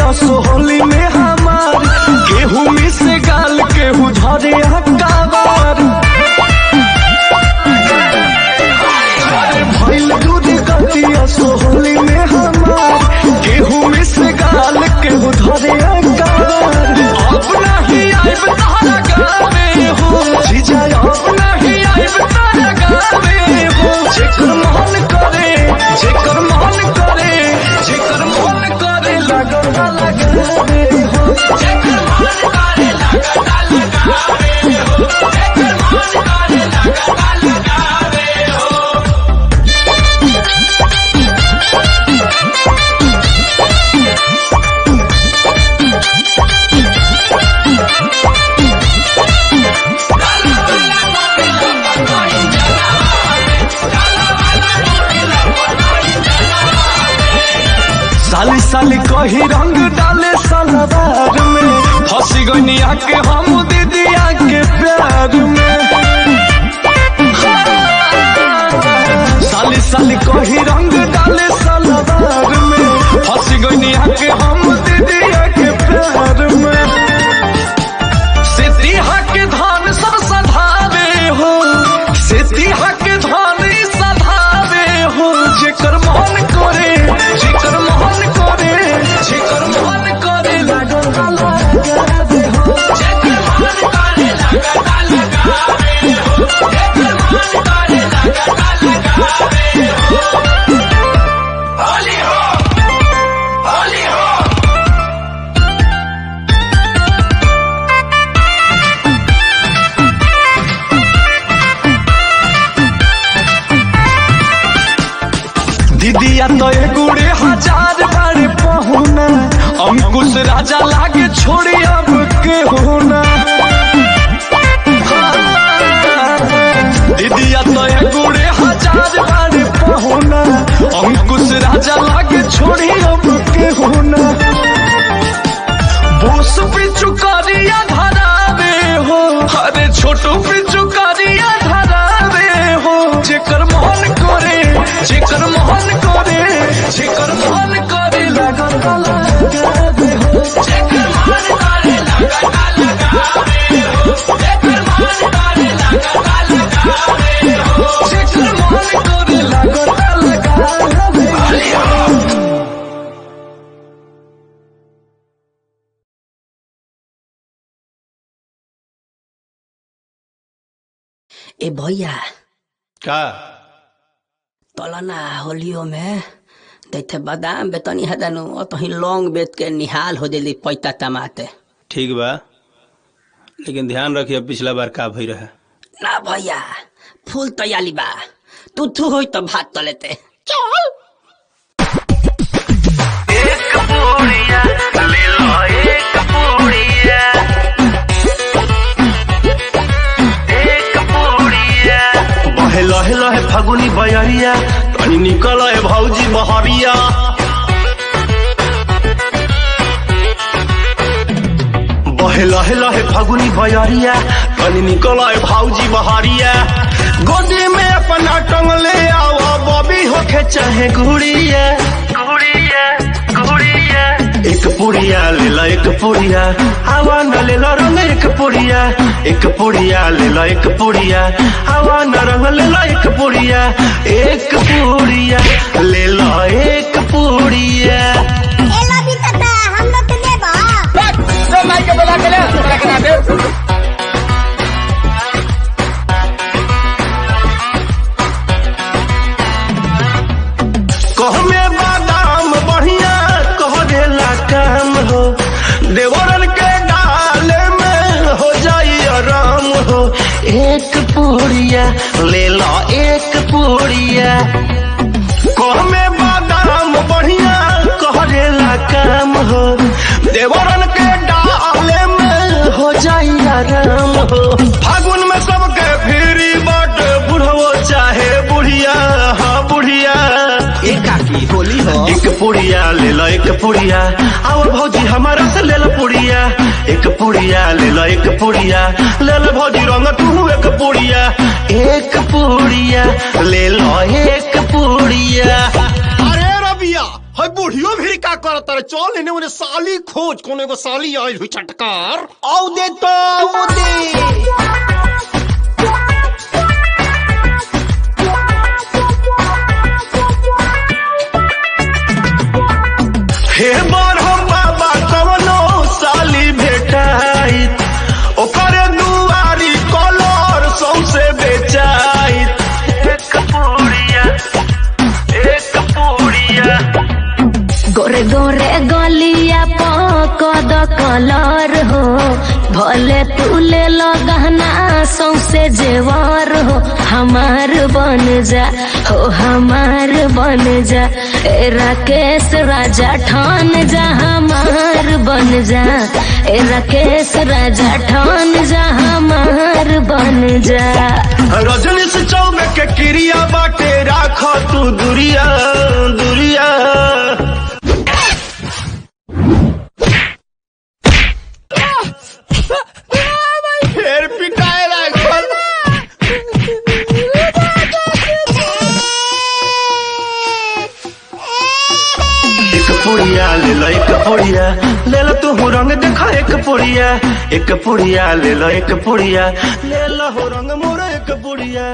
सोहली में हमार गेहूं में से गाल केहू धरे हकाबार भइल दूध गतिया सोहली में हमार गेहूं में से गाल केहू धरे हकाबार अब नहीं आइब तारा गावे हो जीजा अब नहीं आइब तारा गावे हो जेकर मन करे जेकर मन करे जेकर मन करे लगता लगावे हो जेकर मन करे लगता लगावे हो जेकर मन करे लगता लगावे हो साली साली कही रंग डाले सलवार में फंसी गनिया के हम दीदिया के प्यार में साली साली कही रंग डाले सलवार में फंसी गनिया के हम दीदिया के प्यार में सिद्धिया के धान सब सधावे हो सिद्धिया के धान सधावे हो जेकर मन करे जेकर मन करे जेकर मन करे लगता लगावे हो जेकर मन करे लगता लगावे हो जेकर मन करे लगता लगावे हो होली हो होली हो दीदिया तो गुड़े हजार बार पहुना अंकुश राजा लागे छोड़ी अब के होना दीदिया तो गुड़े हजार बार पहुना अंकुश राजा लागे छोड़ी अब के होना बोस पिचु करिया धरावे हो अरे छोटू पिचु करिया धरावे हो जेकर मन करे जेकर मन करे जेकर मन करे लगता लगावे हो जेकर मन करे लगता लगावे हो जेकर मन करे लगता लगावे हो जेकर मन करे लगता लगावे हो ए भैया का तलना होलियो में दैथे बादाम बेतनी हदानु अतही लौंग बेच के निहाल हो जली पैता टमाटे ठीक बा लेकिन ध्यान रखिए पिछला बार का भई रहे ना भैया फूल तैयारी बा तू थू होई तो भात तलेते चल एक पूड़िया ले लो एक पूड़िया एक पूड़िया बहे लहे लहे फागुनी बयरिया तनी निकल है भौजी बहरिया बहे लहे लहे फागुनी बयरिया तनी निकल है भौजी बहरिया गोदी में अपना टंग ले आओ बॉबी होके चाहे गुड़िया गुड़िया गुड़िया एक पुड़िया ले लो एक पुड़िया हवा न ले लो रंग एक पुड़िया एक पुड़िया ले लो एक पुड़िया हवा न रंग ले लो एक पुड़िया एक पुड़िया ले लो एक पुड़िया हम लोग के देबा माइक के बोला के ले रखना दे कह में बादाम बढ़िया कह देला काम हो देवरन के डाले में हो जाई आराम हो एक पुड़िया ले लो एक पुड़िया कह में बादाम बढ़िया कह देला काम हो देवरन के डाले में हो जाई आराम हो फागुन में सबके फिरी बट बुढ़वो चाहे बुढ़िया हाँ बुढ़िया एकाकी होली हो एक पुड़िया ले लो एक पुड़िया आओ भौजी हमारा से ले लो पुड़िया एक पुड़िया ले लो एक पुड़िया ले लो भौजी रंग तू एक पुड़िया एक पुड़िया ले लो एक पुड़िया अरे रबिया बुढ़ियो भी का करत रे चल इने उन्हें साली खोज कोने एगो साली आइल हुई चटकार आउ दे तो आउ दे हे बार हम बाबा कवनो साली भेटाई ओकरे दुआरी कलर सौसे बेचाई एक पूड़िया गोरे गोरे गलिया पकद कलर हो भले तू ले लो गहना सौसे जेवर हो हमार बन जा हो हमार बन जा ए राकेश राजा ठान जा हमार बन जा ए राकेश राजा ठान जा हमार बन जा रजनी से चौमे के क्रिया बाटे राख तू दुरिया दुरिया फिर पिटाए लागल एक पुड़िया ले लो एक पुड़िया ले लो तू रंग देखा एक पुड़िया ले लो एक पुड़िया ले लो हो रंग मोरा एक पुड़िया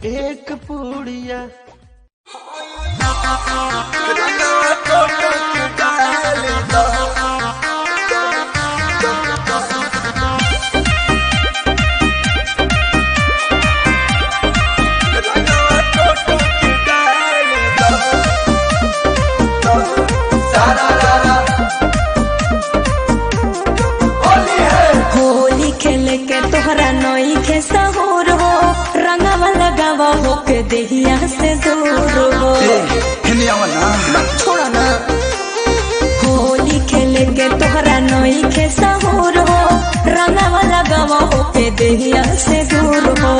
होली खेले के तोहरा नई के सहूर हो रंगवा लगावा हो के देहिया से दूर हो छोड़ा ना होली खेले के तोहरा नई के सहूर हो रंगवा लगावा हो के देहिया से दूर हो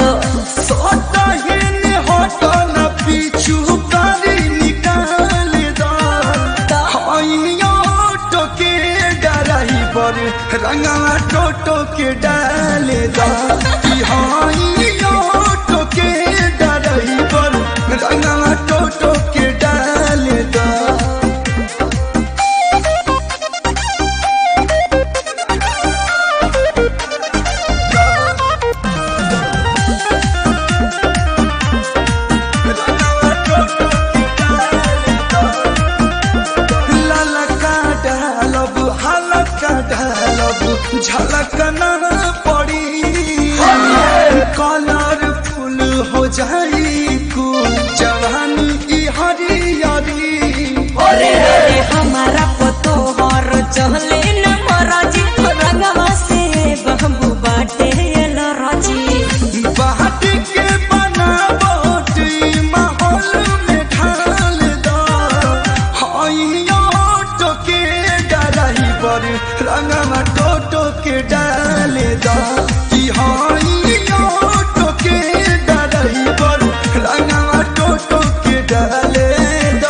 रंगवा टोटो के डाले दा कि टो के डाली पर रंगवा टोटो के डाले दा झलक न पड़ी कलरफुल हो जाई कुल जवानी की हरियारी अरे हमारा पतो हर चहले न मराजी रंगवा से बहबू बाटे लराजी बाट के बनावट माहौल में ढाल दो टो के डाली पर रंगवा टोटो के डाले दा कि टो के डाली पर रंगवा टोटो के डाले दा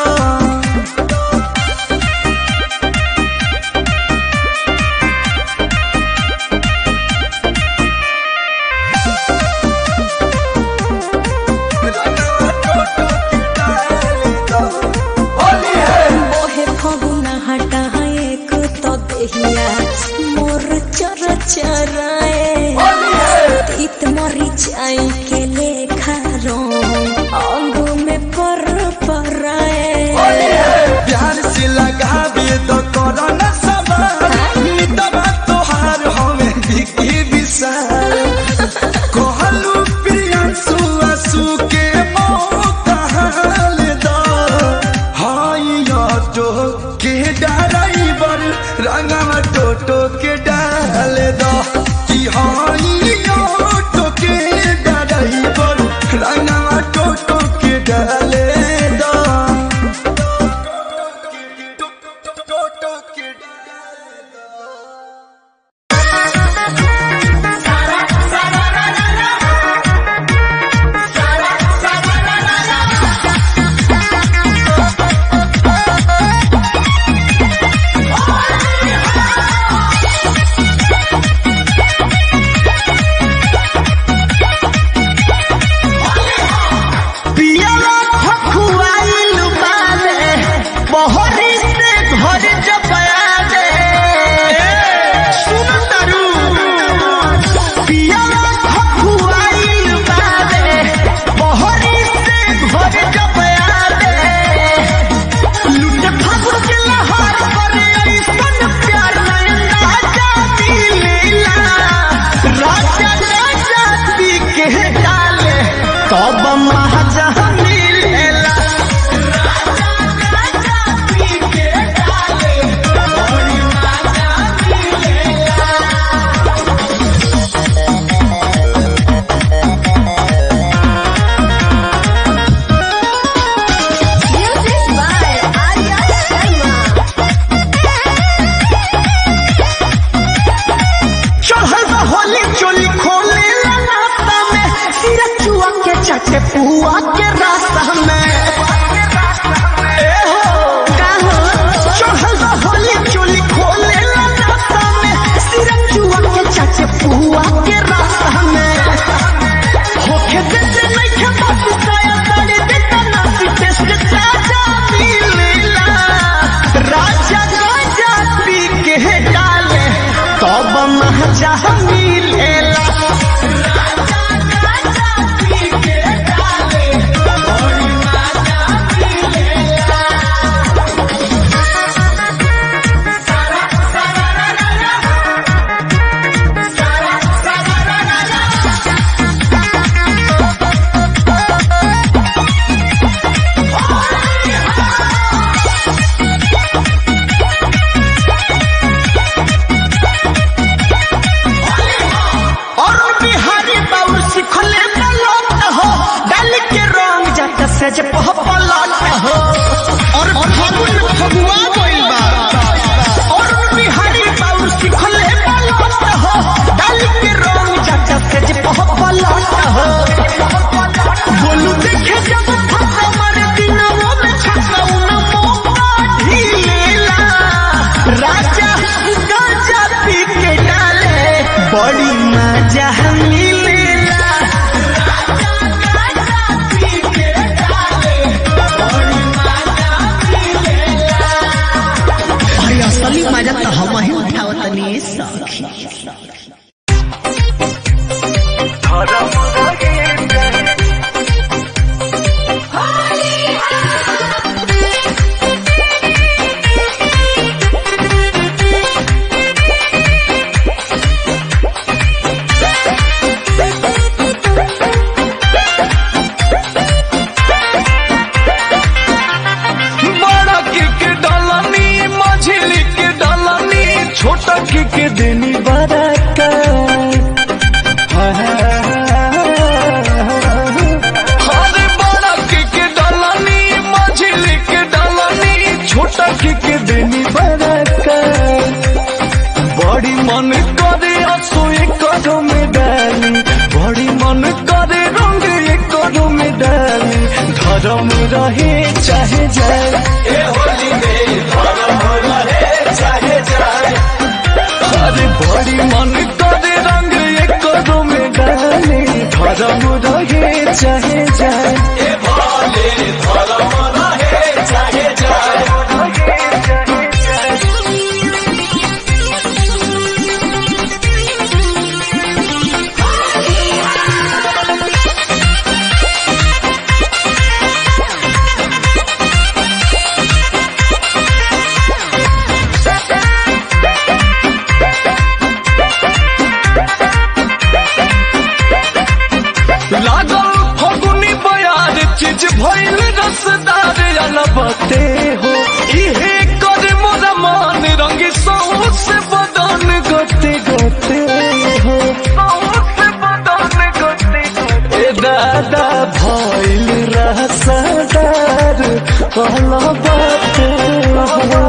मोहे फगुना हटा एक तो देहिया मोर चर चराए तीत मरी जाई के लेखा रो अंग में पर पराए प्यार से लगावे तो करो न सवाल तबा तोहार हमें बिकी विशाल कहलू प्रियांशु आंसू के मौका हाल दो टो के ड्राइवर रंगवा टोटो के डाल दो कि टो के ड्राइवर रंगवा टोटो के डाले दो टोटो के तब महाजा मिलेला चाचे पुआ के रास्ता में चढ़ल होली चोली खोले रास्ता में सिरचुआ के चाचे पुआ के रास्ता में होके देते नहीं खबा साया साड़ी देता ना टेस्ट ताजा मिलेला राजा गाजा पी के डाले तब महाजा मिलेला से पहपलाट हो और फागुन फगुआ गइल बा और बिहारी बाउर सिखले पलाट हो डाली के रंग जाता से पहपलाट हो बोलू देखे जब फसा मारे दिनों में छक्का उन मौका ढीलेला राजा गाजा पी के डाले बड़ी मजा मिलेला असली मजा तो हम ही उठावतनी सखी छोटा के देनी बरका हरे बड़ा के डालनी मझिली के डालनी छोटा के देनी बरका बड़ी मन करे असो करो में डाली बड़ी मन करे रंग करो में डाली धर्म रहे चाहे जाए होली में धर्म रहे चाहे जाए अरे बड़ी मन करे रंग करो में डाले धर्म रहे चाहे जाए धर्म रहे चाहे जाए भइल रसदार अलबते हो इहे कर मोरा मान रंग सौस बदन गते गते हो सौस बदन गते गते दादा भइल रसदार अलबते हो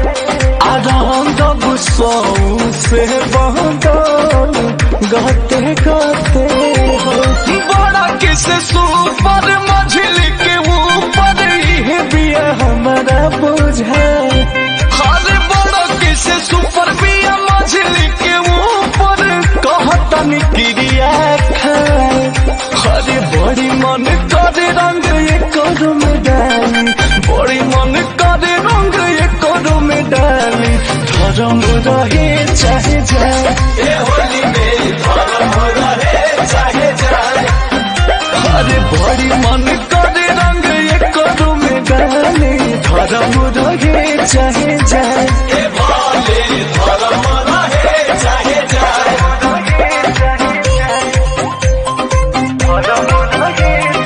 आनंद सौस बदन गते गते हो बड़ा किसे सुपर मझिली के ऊपर ही बिया हमारा बुझा हर बड़ा किसे सुपर बिया मझिली के ऊपर कहतन क्रिया खाए हरे बड़ी मन करे रंग करो में डाली बड़ी मन करे रंग करो में डाली धर्म रहे चाहे जाए होली में धर्म रहे चाहे जाए अरे बड़ी मन करे रंग करो में डाली धर्म रहे चाहे जाए धर्म रहे चाहे जाए धर्म रहे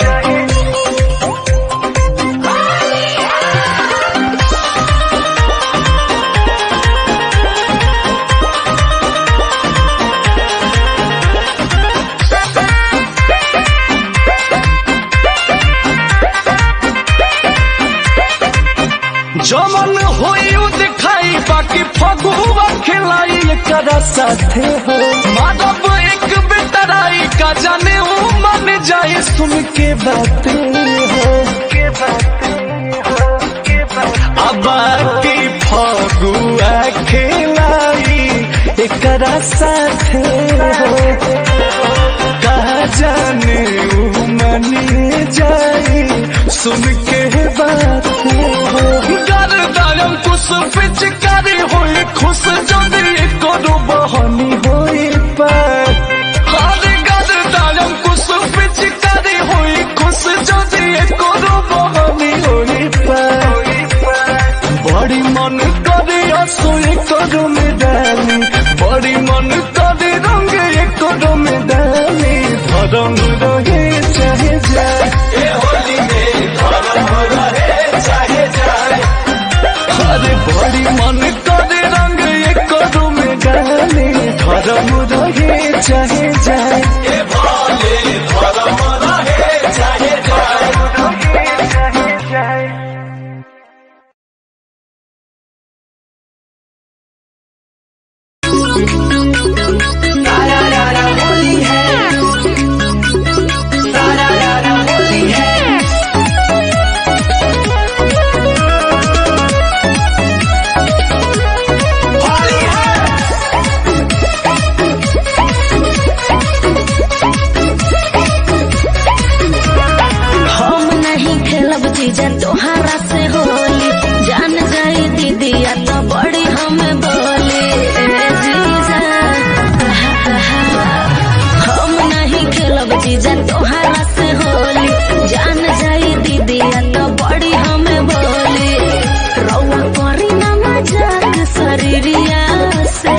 फगुआ खिलाई करा साथे हो माधव एक बेतराई का जाने हो मन जाए सुन के बातें हो अब की फगुआ खिलाई करा साथे हो कहा जाने मन जाए सुन के बातें हो गर्दायम कुछ पिचकारी होई खुश जदी करो बहनी होई पर हर गर्दायम कुछ पिचकारी होई खुश जदी करो बहनी होई पर बड़ी मन करे असोई करो में डाली बड़ी मन करे रंग करो में डाली धर्म रहे चाहे जाए ए होली में धर्म रहे चाहे जाए अरे बड़ी मन करे रंग करो में डाली धर्म रहे चाहे जाए ए भोले धर्म रहे चाहे जाए तोहरा से होली जान जाई दीदिया तो बड़ी हमें बोली जीजा हम नहीं खेलब जीजा तोहरा से होली जान जाई दीदिया तो बड़ी हमें बोली रौआ करी ना मजाक शरीरिया से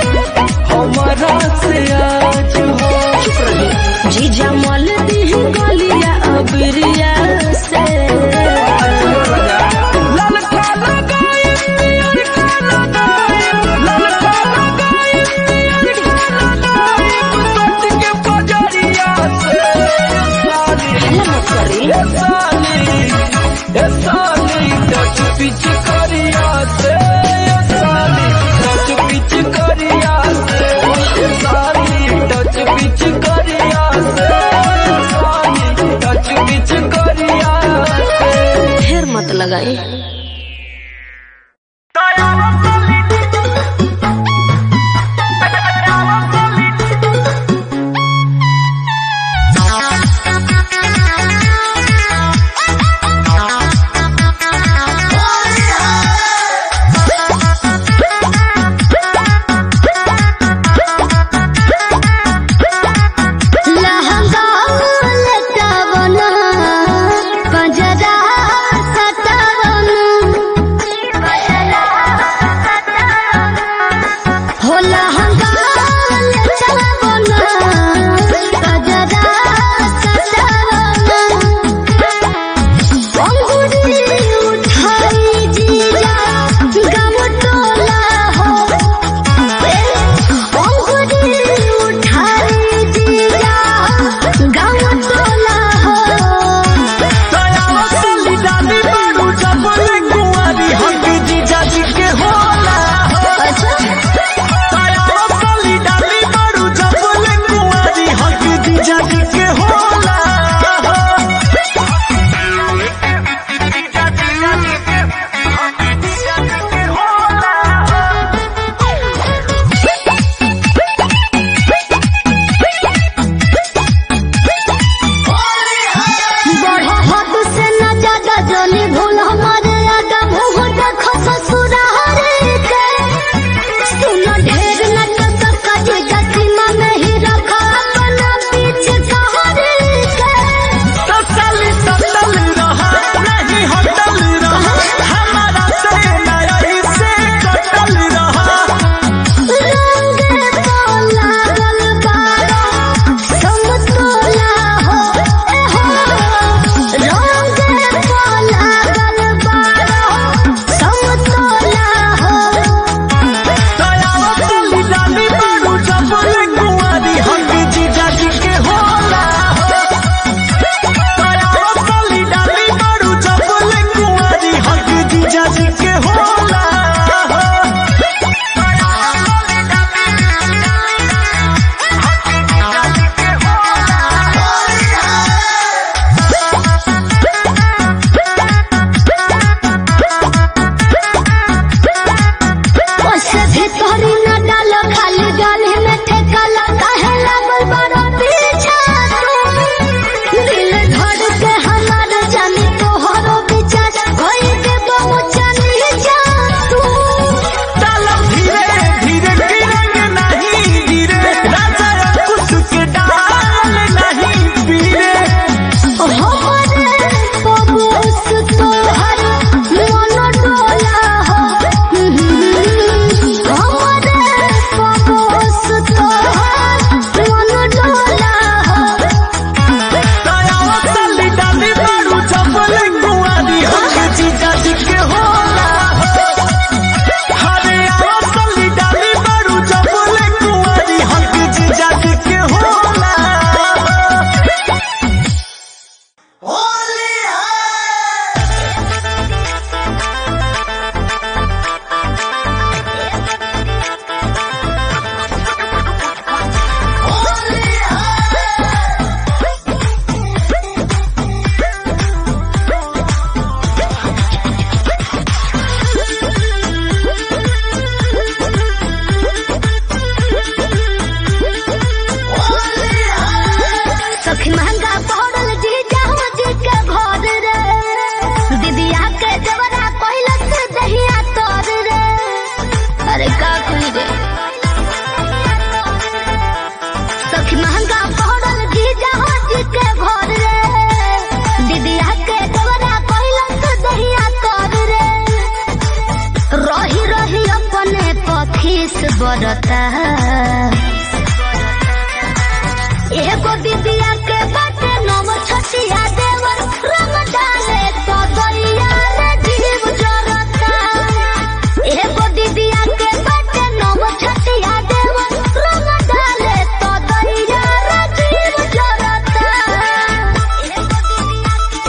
जीजा मल दी टच पिच करिया से टच पिच करिया से टच पिच करिया से टच पिच करिया से फिर मत लगाई। बरता एगो दीदिया के बाटे नव छटिया देवर रंग डाले तो दैया रे जीव जरता एगो दीदिया के बाटे नव छटिया देवर रंग डाले तो दैया रे जीव जरता एगो दीदिया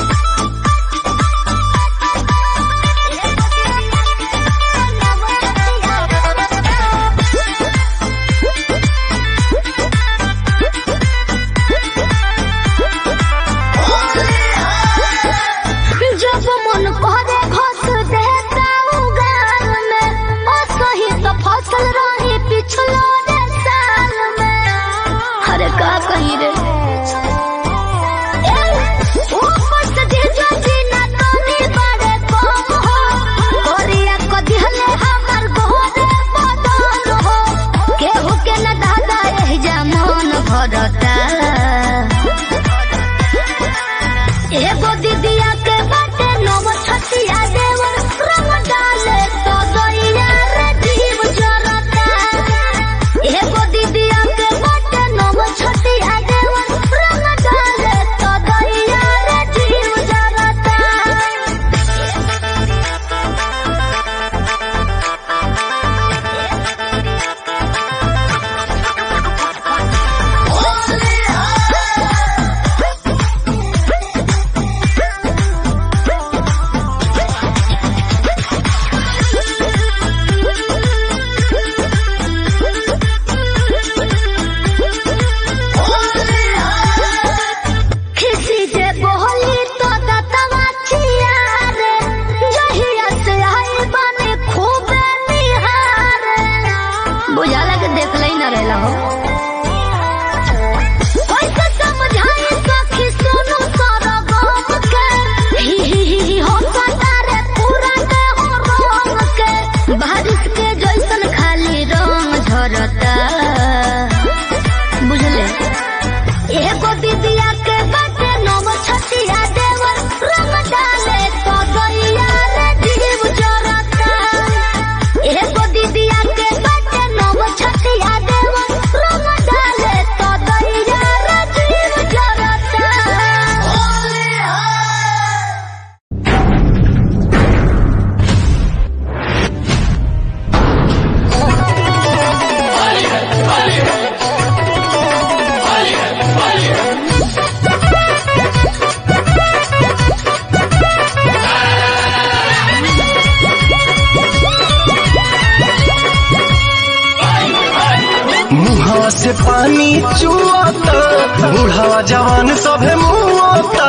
पानी चुआता बुढ़ावा जवान सभे मुआता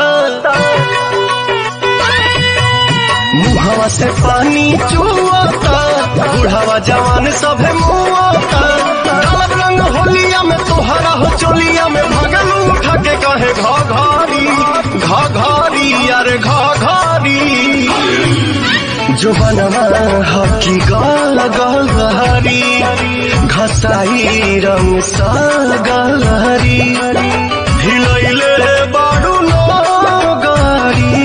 मुहावा से पानी चुआता बुढ़ावा जवान सभे मुआता डालब रंग होलिया में तोहरा हो चोलिया में भगल उठा के कहे घाघरी यार घाघरी जो बनवा हकी गलहरी घसाई रंग सागरी हिलैले बाडू नगरी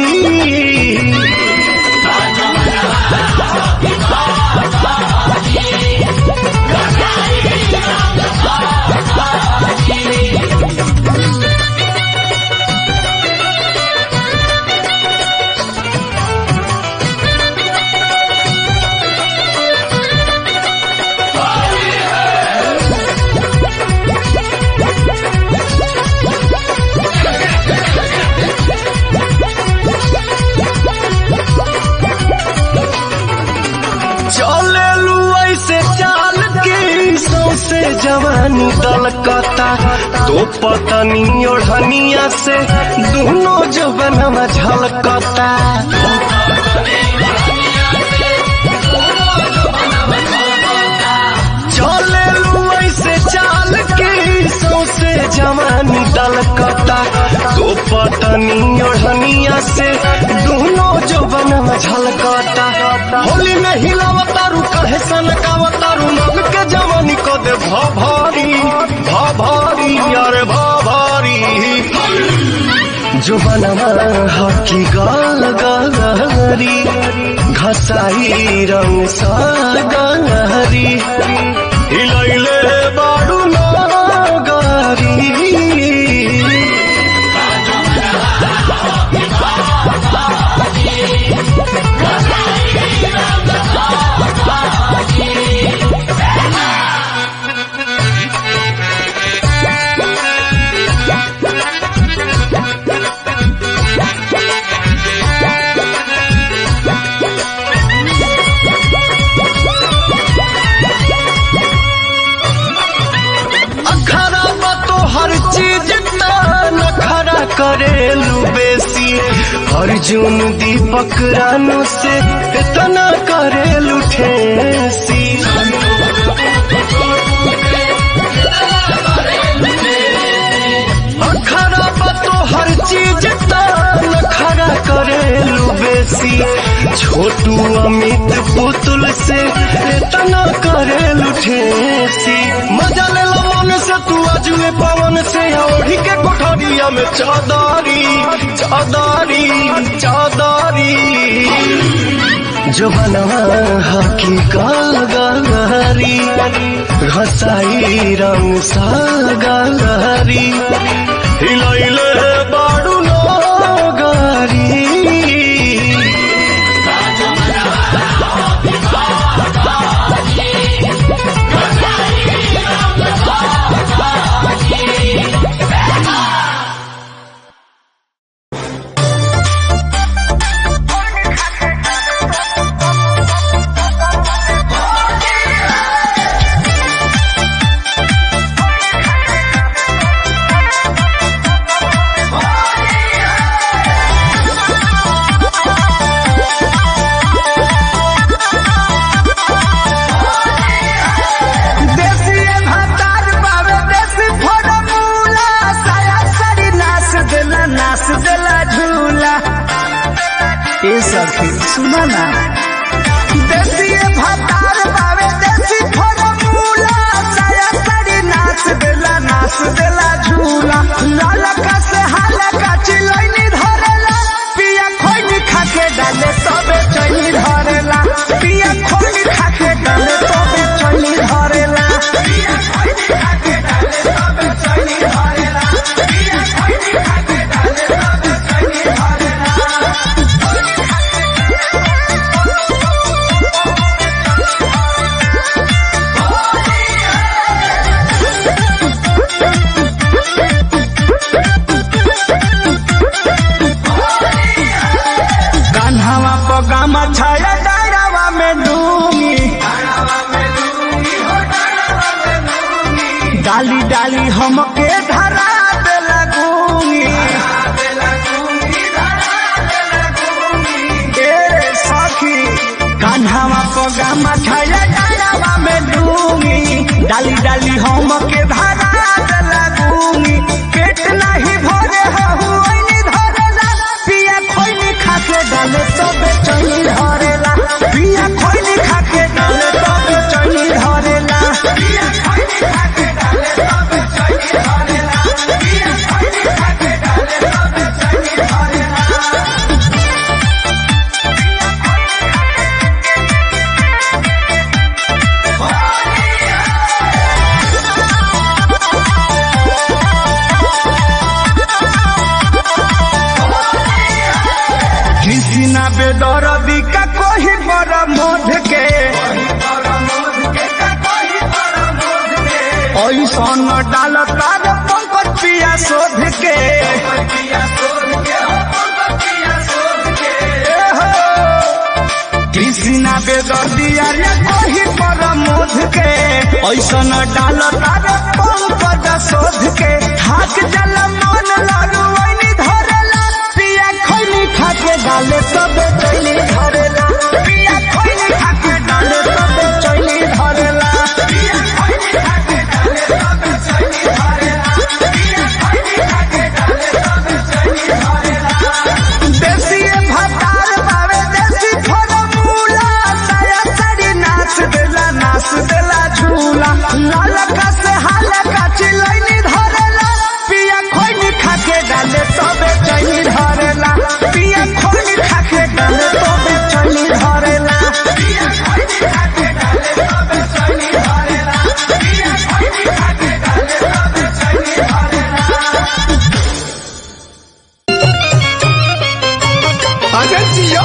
से जवानी दलकता तो पतनी ओढ़निया से दोनों जवनवा झलकता चले ऐसे चाल के सौसे जवानी दलकता तो पतनी ओढ़निया से दोनों जवनवा झलकता होली में हिलावतारू कहे सनकावतारू मग के जवानी को दे भाभारी यार भाभारी जो बनवा हकी गलहरी घसाई रंग सागरी हिलैले बाडू नगरी करेलू बेसी अर्जुन दीपक रानू से इतना करेलू ठेसी अखरा तो हर चीज खड़ा करेलू बेसी छोटू अमित पुतुल से इतना करेलू ठेसी मजा ले मन से तू आजुए पवन से ओढ़ी के कोठरिया में चादरी जो बनवा हकी गलहरी घसाई रंग सागरी हिलैले बाडू नगरी सुना ना देसी भतार बावे देसी फॉर्मूला साया साड़ी नाच देला झूला लाला का से हाला का चिलैनी धरेला पिया खोई खा के डाले सबे चैनी धरेला पिया खोई खा के डाले सबे चैनी धरेला पिया खोई खा के डाले सबे चैनी धरेला पिया खोई खा के डाले सबे चैनी धरेला डाली डाली हमके धरा दे लगूंगी सखी कान्हावा पगामा छाया डालावा में डूंगी डाली डाली हमके धरा दे लगूंगी पेट नहीं भरे हुई धरेला पिया खोइनी खाके डाले तो बेचैनी धरेला पिया खोइनी खाके डाले तो बेचैनी धरेला पिया खोइनी खाके डाले तो बेचैनी धरेला पिया खोइनी खाके डाले तो बेचैनी धरेला कृष्णा बेदरदी का कोई बड़ा मोध के ऐसन डाल तार पंकज पिया शोध के कृष्णा बेदर्दी अरे कोई बड़ा मोध के ऐसन डाल तार पंकज शोध के हाथ जल मन लागू धरेला पिया खोइनी खाके डाले सब चैनी धरेला पिया खोइनी खाके डाले सब चैनी धरेला पिया खोइनी खाके डाले सब चैनी धरेला पिया खोइनी खाके डाले सब चैनी धरेला देसी भतार बावे देसी फरमूला साया साड़ी नाच देला झूला लालका से हालका चिलैनी धरेला पिया खोइनी खाके डाले सब चैनी धरेला पिया खोइनी खाके डाले सब चैनी धरेला पिया खोइनी खाके डाले सब चैनी धरेला पिया खोइनी खाके डाले सब चैनी धरेला अजय जिया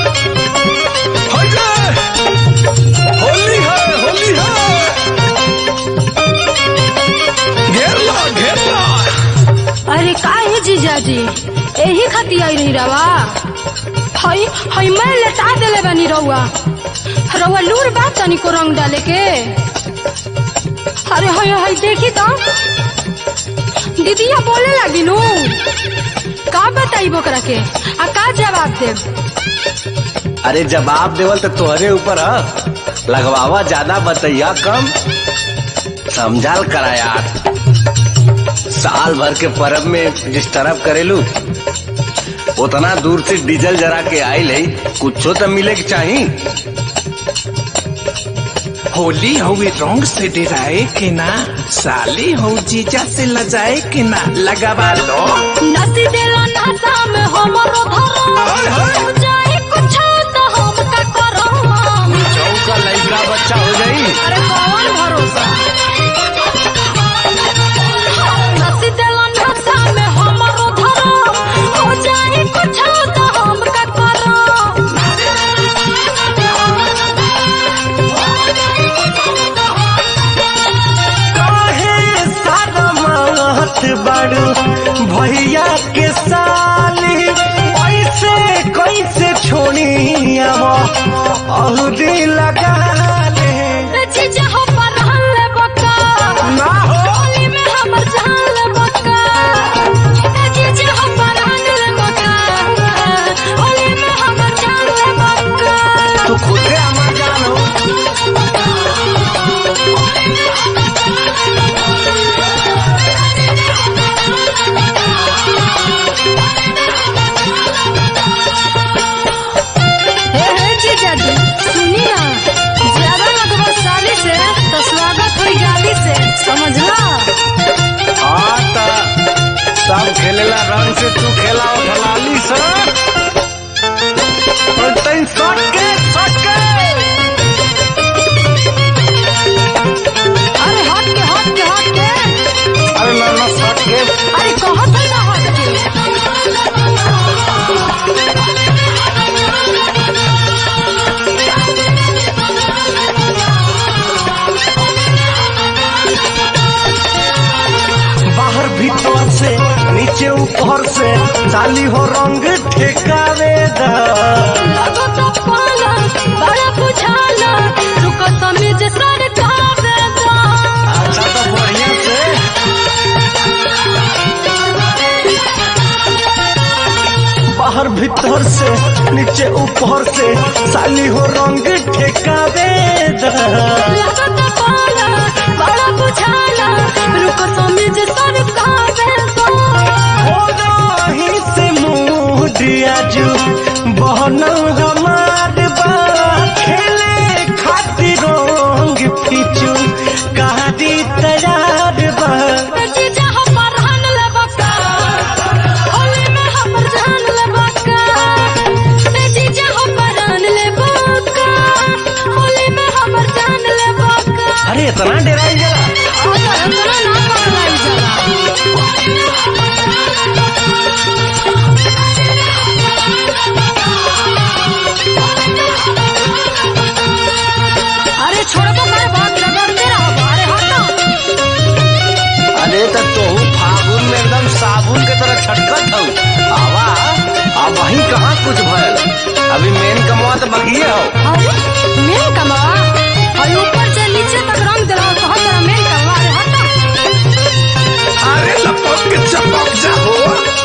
होली है घेरला अरे काहे जीजाजी यही खाती आई रही रवा हई मैं लेटा देले बनी रउआ लूर बात तनी को रंग डाले के अरे हई देखी तो दीदिया बोले लगी नु का बताई बोकरा के आ का जवाब देब अरे जवाब देवल तो तोहरे ऊपर है लगवावा ज्यादा बतैया कम समझाल करा यार साल भर के पर्व में जिस तरफ करेलू उतना दूर से डीजल जरा के आयल है कुछ तो मिले के चाहिए होली हुई रंग से डराए के ना साली हो जीजा से लजाए के ना लगावा लो नसी देला नाता में हमरो धरो जाए कुछ तो हम का करो चौका लड़का बच्चा हो जाई अरे कौन भरोसा नसी देला नाता में हमरो धरो हो जाए कुछ तो हम का करो बारू भैया के साली ऐसे कैसे छोड़ी अहुदी लगा ले जीजा हो परहल बका ना हो होली में हमर जान बका जीजा हो परहल बका होली में हमर जान बका तू खुद हमार जानो जीजाजी सुनी ना ज्यादा लगभग साली से तो स्वागत हुई गाली से समझला हाँ तो सब खेलेला रंग से तू खेला ढलाली से और तैन सट के अरे हट के अरे ना सट के अरे कहत है ना हट के बाहर भीतर से नीचे ऊपर से साली हो रंग ठेकावे दा लगो तो पाला बड़ा बुझाला रुको समीज सरकार अच्छा तो बढ़िया से भीतर से नीचे ऊपर से साली हो रंग ठेकावे लगत पाला बड़ा बुझाला रुको समझ सरकावे हो रही से मुडिया जू बहनल हमार बा खेले खातिर रंग फिचू कहादी तैयार बा जीजा हमर हन लेबका होली में हमर जान लेबका जीजा हमर हन लेबका होली में हमर जान लेबका। अरे इतना डराई जरा इतना ना पगलाई जरा अरे छोड़ तो मेरे बात रगड़ते रहो अरे हटो। अरे तब तो फागुन में एकदम साबुन के तरह छटकत हो। आवा अब वही कहाँ कुछ भयल, अभी मेन कमवा तो बगिए हो। अरे मेरे कमवा और ऊपर से नीचे तक रंग दिला कहाँ तेरा मेरे कमवा अरे हटो। अरे लपक के चपक जा हो।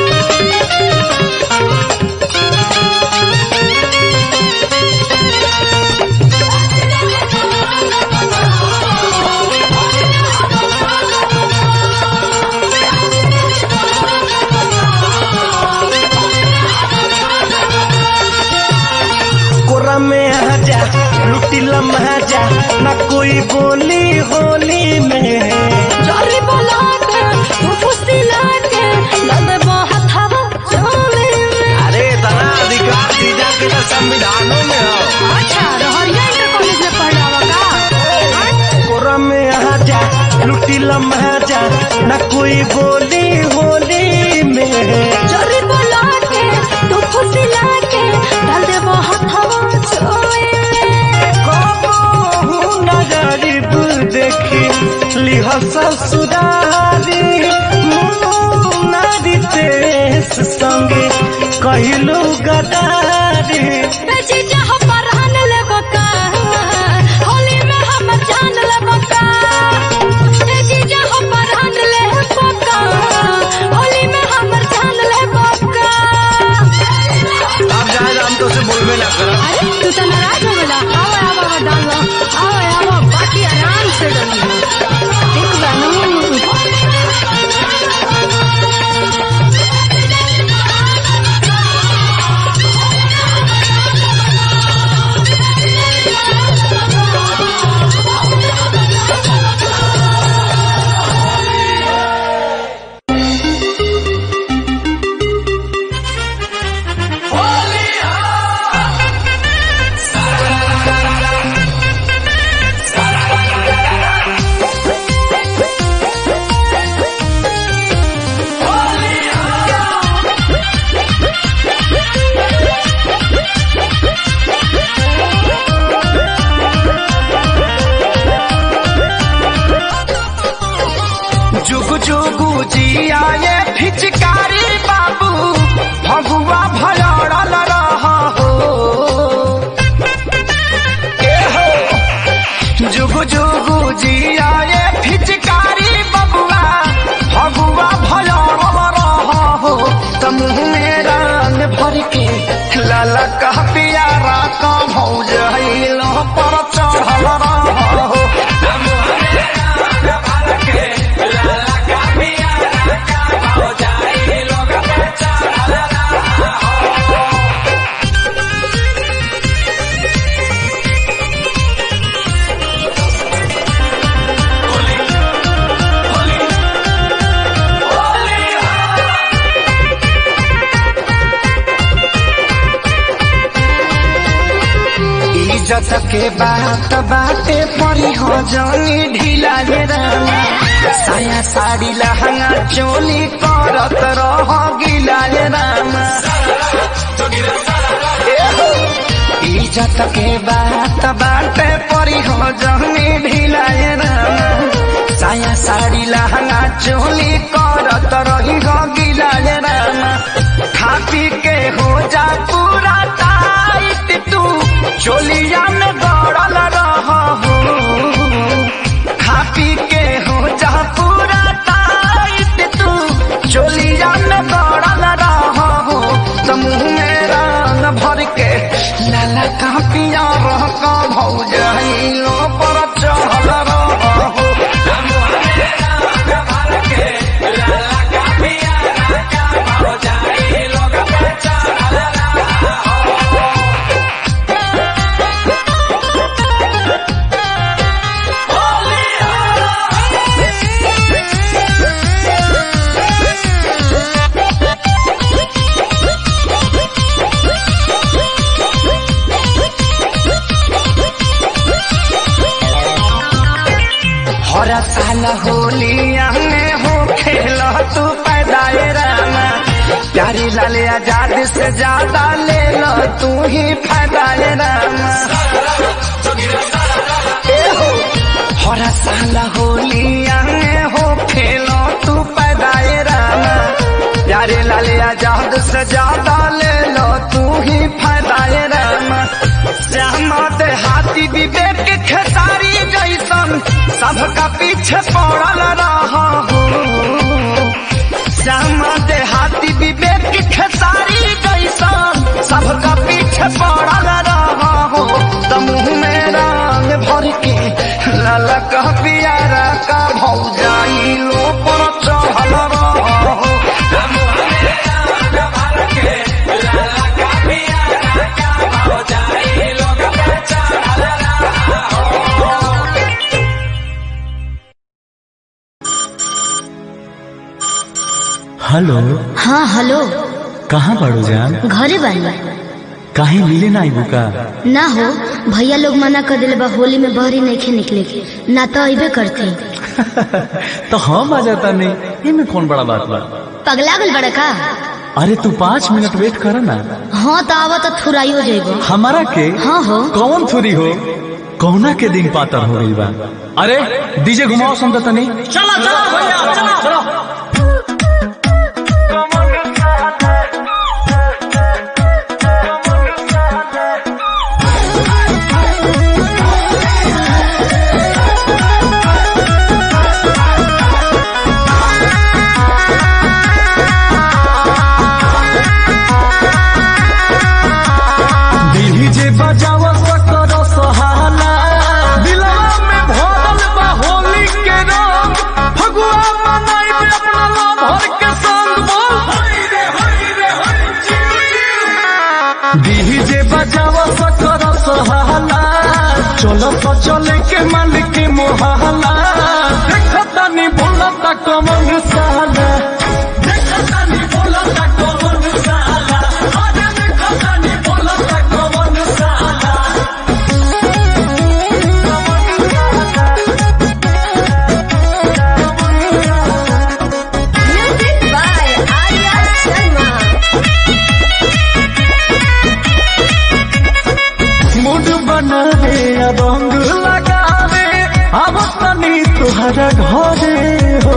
कोरा में आ जा लुटी लम्हा जा ना कोई बोली होली में जारी बोला के तू फुसिला के लगे बहुत हवा चोले में। अरे इतना अधिकार दीजा के तो संविधानों में हो। अच्छा रहरिया इंटर कॉलेज में पढ़ रहा का कोरा में आ जा लुटी लम्हा जा ना कोई बोली होली में जारी बोला के तू फुसिला के डाल दे बहुत हवा चोले में। कबहू न गरीब देखी लिह ससुरारी नारी देश संगे कहलू गदारी जीजा हमर हन लेबका होली में हमर जान लेबका जीजा हमर हन लेबका होली में हमर जान लेबका। अब जाए हम तो से बोलबे ना कर। अरे तू तो नाराज हो गया आओ आओ डाल लो आओ बाकी आराम से डालो ठीक बनू। जुग जुगु जिया ये फिचकारी बाबू भगुआ भलड़ल रहा हो। ए हो जुग जुगु जिया ये फिचकारी बबुआ भगुआ भलड़ल रहा हो। तमुह में रंग भर के लाला का प्यारा का भौज लो पर चढ़ल रहा हो। इज्जत के बात बाटे परी हो जानी ढीला रे रामा। साया साड़ी लहंगा चोली करत रह गिला रे रामा। इज्जत के बात बाटे परी हो जानी ढीला रे रामा। साया साड़ी लहंगा चोली करत रही हो गिला रे रामा। खा पी के हो जा पूरा टाइट तू चोलिया में गड़ल रहा हो। खा पी के हो जा पूरा टाइट तू चोलिया में गड़ल रहा हो। तो मुँह में होलिया में हो खेला तू पैदाए रामा प्यारी लाले आजाद से ज्यादा ले लो तू ही फायदाए रामा हर साल होलिया में हो खेलो तू पैदाए रामा प्यारे लाले आजाद से ज्यादा ले लो तू ही फायदाए रामा श्यामा देहाती विवेक खेसारी जैसन सबका पीछे पड़ल रहा हो श्यामा देहाती विवेक खेसारी जैसन सबका पीछे पड़ल रहा हो तमुह में रंग भर के लाला का पियारा का भौजाई लो पर चढ़ल रहा हो हेलो। हाँ हेलो। कहाँ बाड़ू जान? घरे बानी। काहे मिले ना आइबू का? ना हो भैया लोग मना कर दिले बा होली में बहरी नहीं निकले के ना तो अबे करते तो हम आ जाता नहीं इनमें कौन बड़ा बात बा? पगला गल बड़ा का? अरे तू 5 मिनट वेट कर ना। हाँ तो आवा तो थुराई हो जाएगा हमारा के। हाँ हो। कौन थुरी हो? कौना के दिन पातर हो गई बा? अरे डीजे घुमाओ सुनता तो नहीं। चलो चलो भैया चलो चलो। बजावा करो सहाला दिलवा में भरल बा होली के रंग फगुआ मनाई में अपना भर के संग बोल डीजे बजावा करो सहाला चलो तो चले के मन के मोहला देखो तनी बोलता कमन साला देखो तनी बोलता कमन साला अरे देखो तनी बोलता कमन साला मूड बना रे रंग लगा रे अब तनी तुहरा घरे हो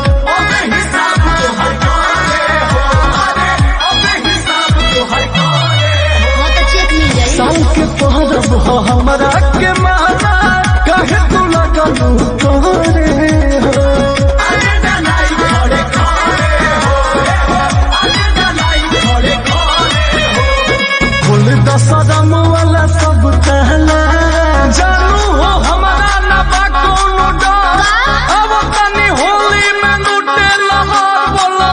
साल के पहरब हो हमरा के माना कहे तू लगलू तोरे हो फुल दसरम वाला सब कहला जानू हो हमारा ना बा कोनो डर अब तनी होली में लूटे लहर बोला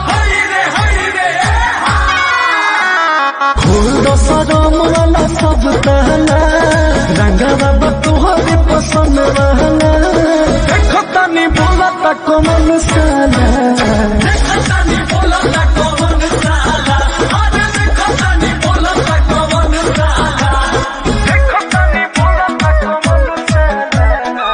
फुल दसरम वाला सब कहला रंगवा बतुहरे पसंद रहला देखो तनी बोला तक मन साला देखो तनी बोला तक मन साला अरे देखो तनी बोला तक मन साला देखो तनी बोला तक मन साला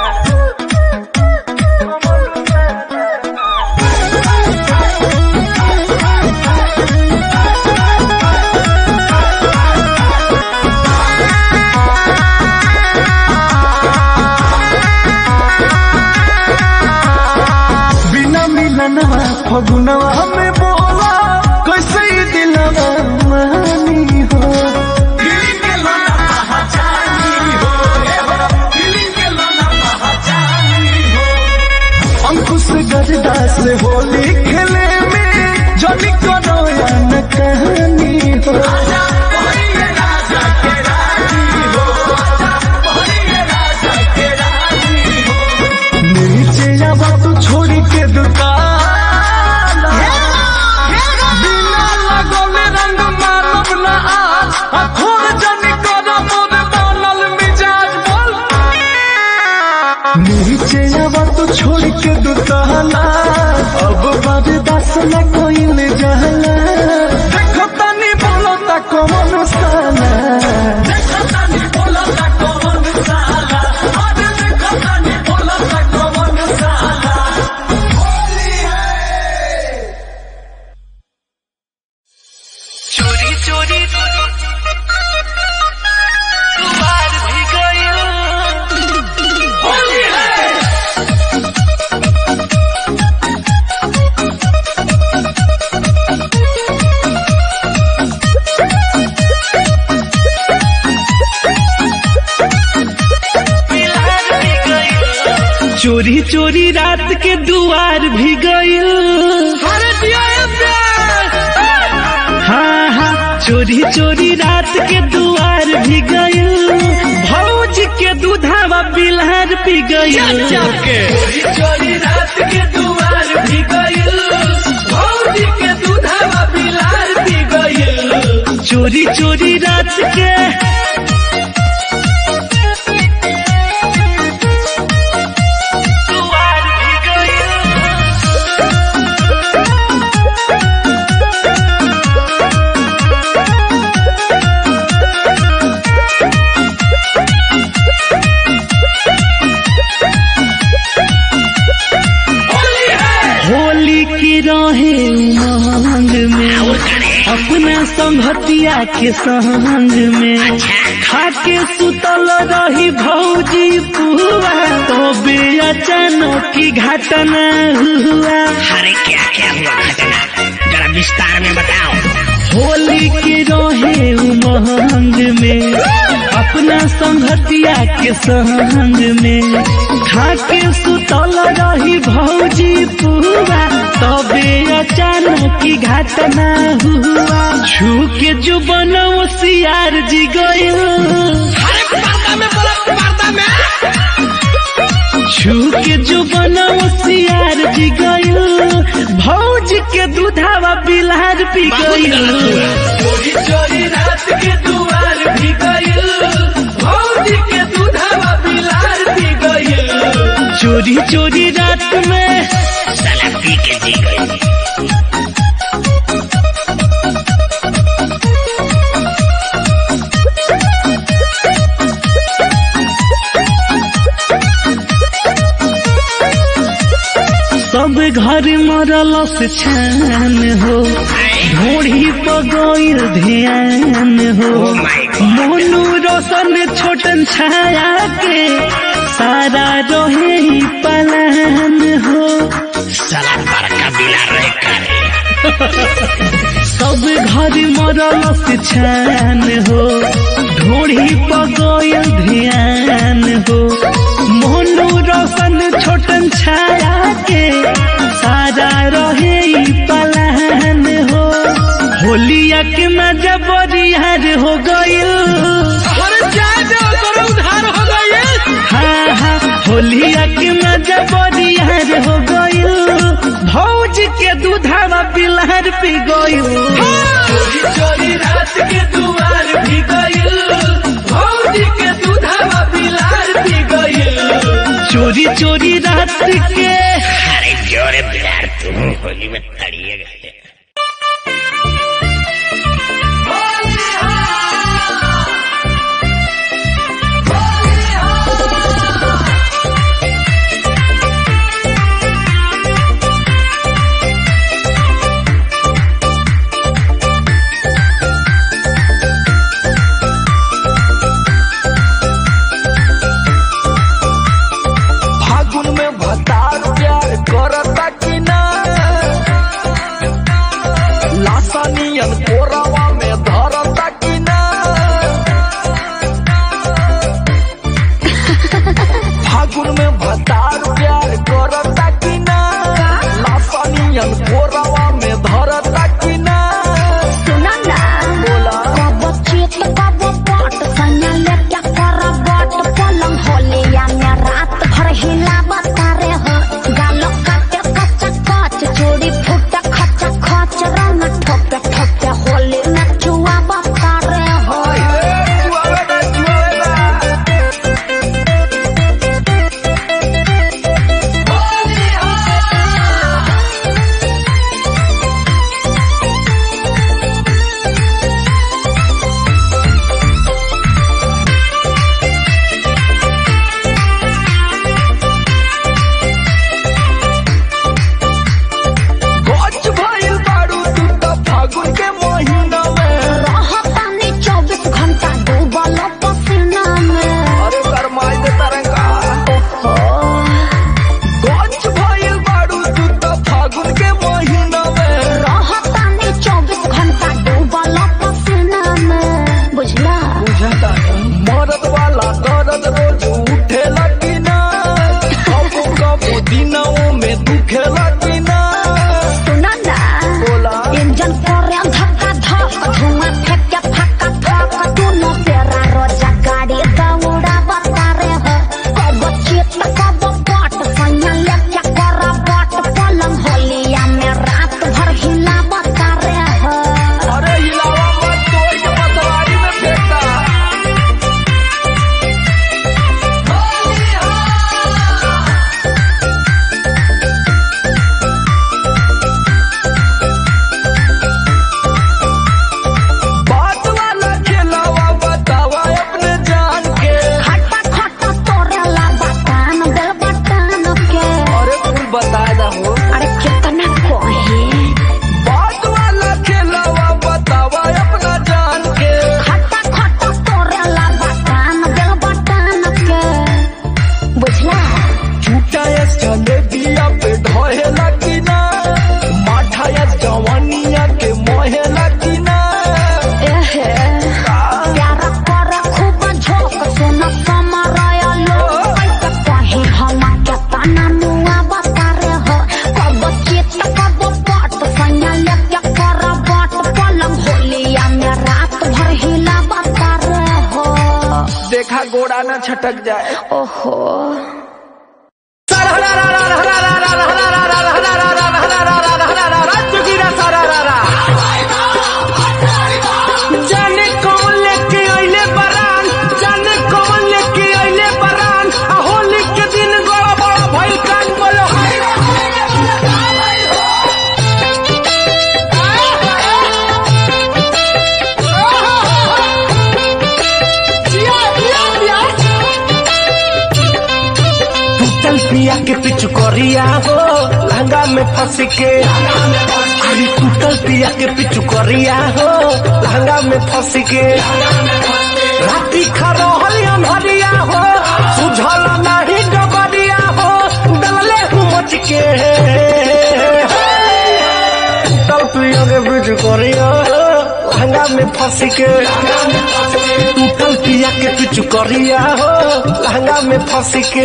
बिना मिलनवा फगुनवा में बोला कैसे दिलवा मानी हो अंकुश गजदा से होली खेले में जनी करो या न कहानी हो नीचे आवा तू छोड़ के दुकान बिना लगोले रंग मानव ना आज खोर जनी करो मोर बनल मिजाज बोल नीचे आवा तू छोड़ के दुकान अब बर्दाश्त न कोई ले जाला देखो तनी बोलो तक मन साला देखो तनी बोलो तक मन साला अरे देखो तनी बोलो तक मन साला चोरी चोरी रात के दुआर भी गइल। हाँ हाँ चोरी चोरी रात के दुआर भी गइल। भौज के दूधावा बिलहर पी गइल। चोरी चोरी रात के दुआर भी गइल। भौज के दूधावा बिलहर पी गइल। चोरी चोरी रात के रहे उमंग में अपना संगतिया के संग में खाके सुतल रही भौजी पुआ तो बे अचानक की घटना हुआ। अरे क्या क्या हुआ घटना जरा विस्तार में बताओ। होली के रहे उमंग में अपना संगतिया के संग में खाके सुतल रही भौजी पुआ तबे अचानक की घटना हुआ। छू के जुबन सियार जी गयो। छू के जुबन सियार जी गयो। भौज के दूधावा बिलहर पी गयो। चोरी चोरी रात के दुआर भी गयो। भौज के दूधावा बिलहर पी गयो। चोरी चोरी रात में साला पी के जी गई। सब घर मरल से छान हो ढोड़ी पगोइल ध्यान हो। मोनू रोशन छोटन छाया के सारा रहे ही पलान हो। साला बड़का बिला रहे करे। सब घर मरल से छान हो ढोड़ी पगोइल ध्यान हो। मोनू रोशन छोटन छाया के सारा रहे ही पलान हो। होलिया के मजा बरियार हो गइल। हाँ हाँ होलिया के मजा बरियार हो गइल। भौज के दूधावा बिलहर पी गइल। चोरी चोरी रात के दुआर भी गइल। भौज के दूधावा बिलहर पी गइल। चोरी चोरी रात के अरे जोरे बिलार तुम होली में तड़िएगा। फागुन में भतार माथे के फक्का फक दोनों तेरा रोजा गाड़ी दौड़ा बता रे हो कब चित कब पट सैया लेके करा बट पलंग होलिया में रात भर हिला बता रे हो। अरे हिलावा मत तोड़ के पतवारी में फेंकता। बात वाला खिलावा बतावा अपने जान के। खट्टा खट्टा तोरेला बटान दिल बटान के। अरे फूल बता दा हो। अरे कितना कोहे बात वाला खिलावा बतावा अपना जान के। खट्टा खट्टा तोरेला बटान दिल बटान के बुझला। झूठा या जलेबिया पे ढोहेला की ना माठा या जवानिया के मोहेला की ना। प्यार कर खूब झोंक सुन समरया लो ऐसे कहीं हम के तना मुआ बता रे हो कब चित कब पट सैया लेके कर बट पलंग होलिया में रात भर हिला बता रे हो। देखा गोड़ा ना छटक जाए। ओहो जाने कौन लेके अइले बरान, जाने कौन लेके अइले बरान, आ होली के दिन बड़ा बड़ा भइल कान बोलो हाय रे टूटल पिया के पिछु करिया हो लहंगा में फंस के। अरे टूटल पिया के पिछु करिया हो लहंगा में फंस के। राती खरोहल अंधरिया हो सुझल नहीं डबरिया हो डलले हूँ मच के। टूटल पिया के पिछु करिया हो लहंगा में फंस के। टूटल पिया के पिछु करिया हो लहंगा में फंस के।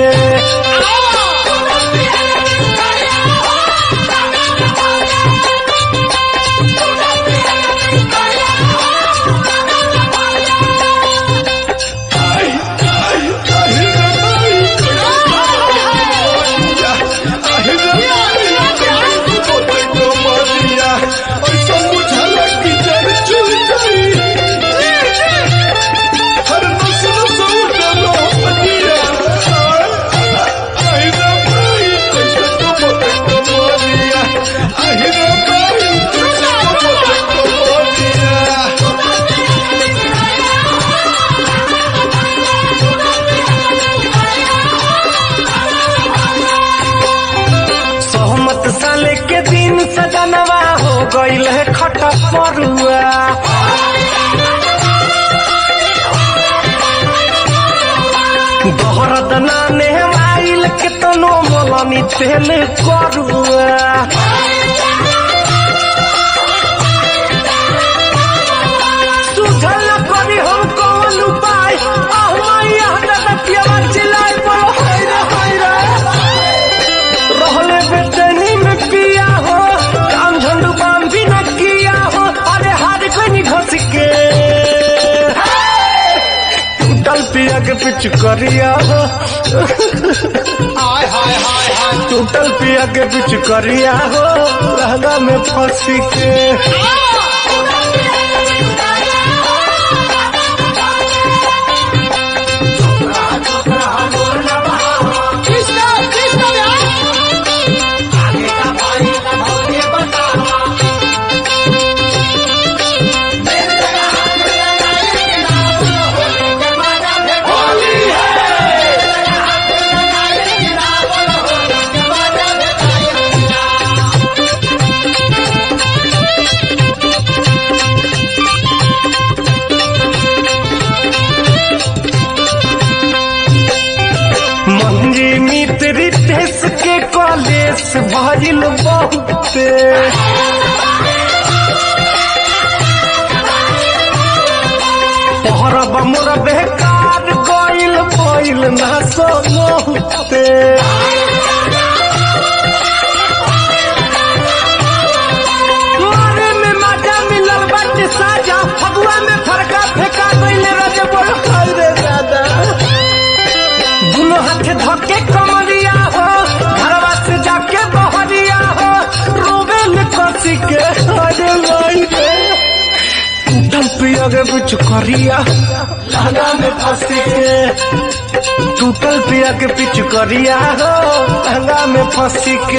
साले के दिन सजनवा हो गईल है खटा परुआ। दोहरद नाने आइल के तनो मोलनी तेल करुआ। सुझल करी हम कौन उपाय मैया पियावा चिल्लाए बोलो हाय रे रहले बेचैनी में पिया हो काम झंडू बाम भी न किया हो। अरे हार कोई घस के टूटल पिया के पिछु करिया हो टूटल पिया के पिछु करिया हो लहंगा में फंस के। रितेश के कॉलेज भइल बहुते तोहरा बमुरा बेकार गइल गइल ना सोते मारे में मजा मिलल बाटे साजा फगुआ में फरका फेंका गईले रजे बोल खाई रे दादा दोनों हाथ धके कमरिया हो घरवा से जाके बहरिया हो रोबे में कसी के अरे भाई रे टूटल पिया के कुछ करिया लहंगा में फंसी के टूटल पिया के पिछ करिया हो लहंगा में फंसी के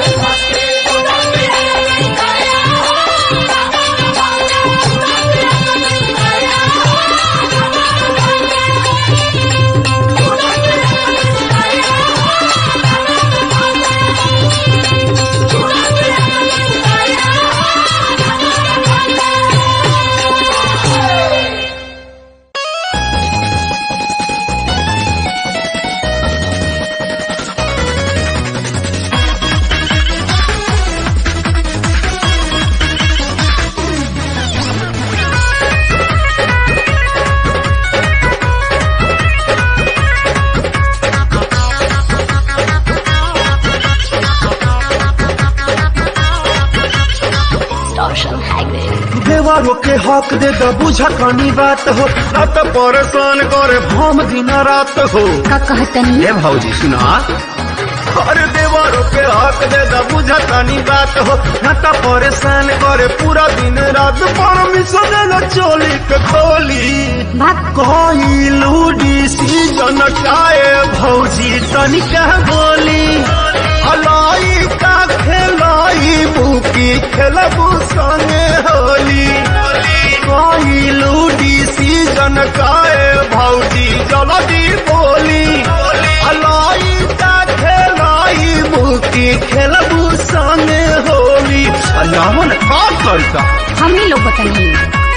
देवारों के हक दे द बुझा कनी बात हो न तो परेशान करे भम दिन रात हो का कहतनी ए भौजी सुना अरे देवारों के हक दे द बुझा कनी बात हो न तो परेशान करे पूरा दिन रात परमिशन न चोली के खोली कोई लूडी सीजन काए भौजी तनिका बोली अलाई का खेलाई बुकी खेलबू संगे होली कोई लूडी सीजन काए भौजी जल्दी बोली अलाई का खेलाई बुकी खेलबू संगे होली नामन का करता हमने लोग बताइए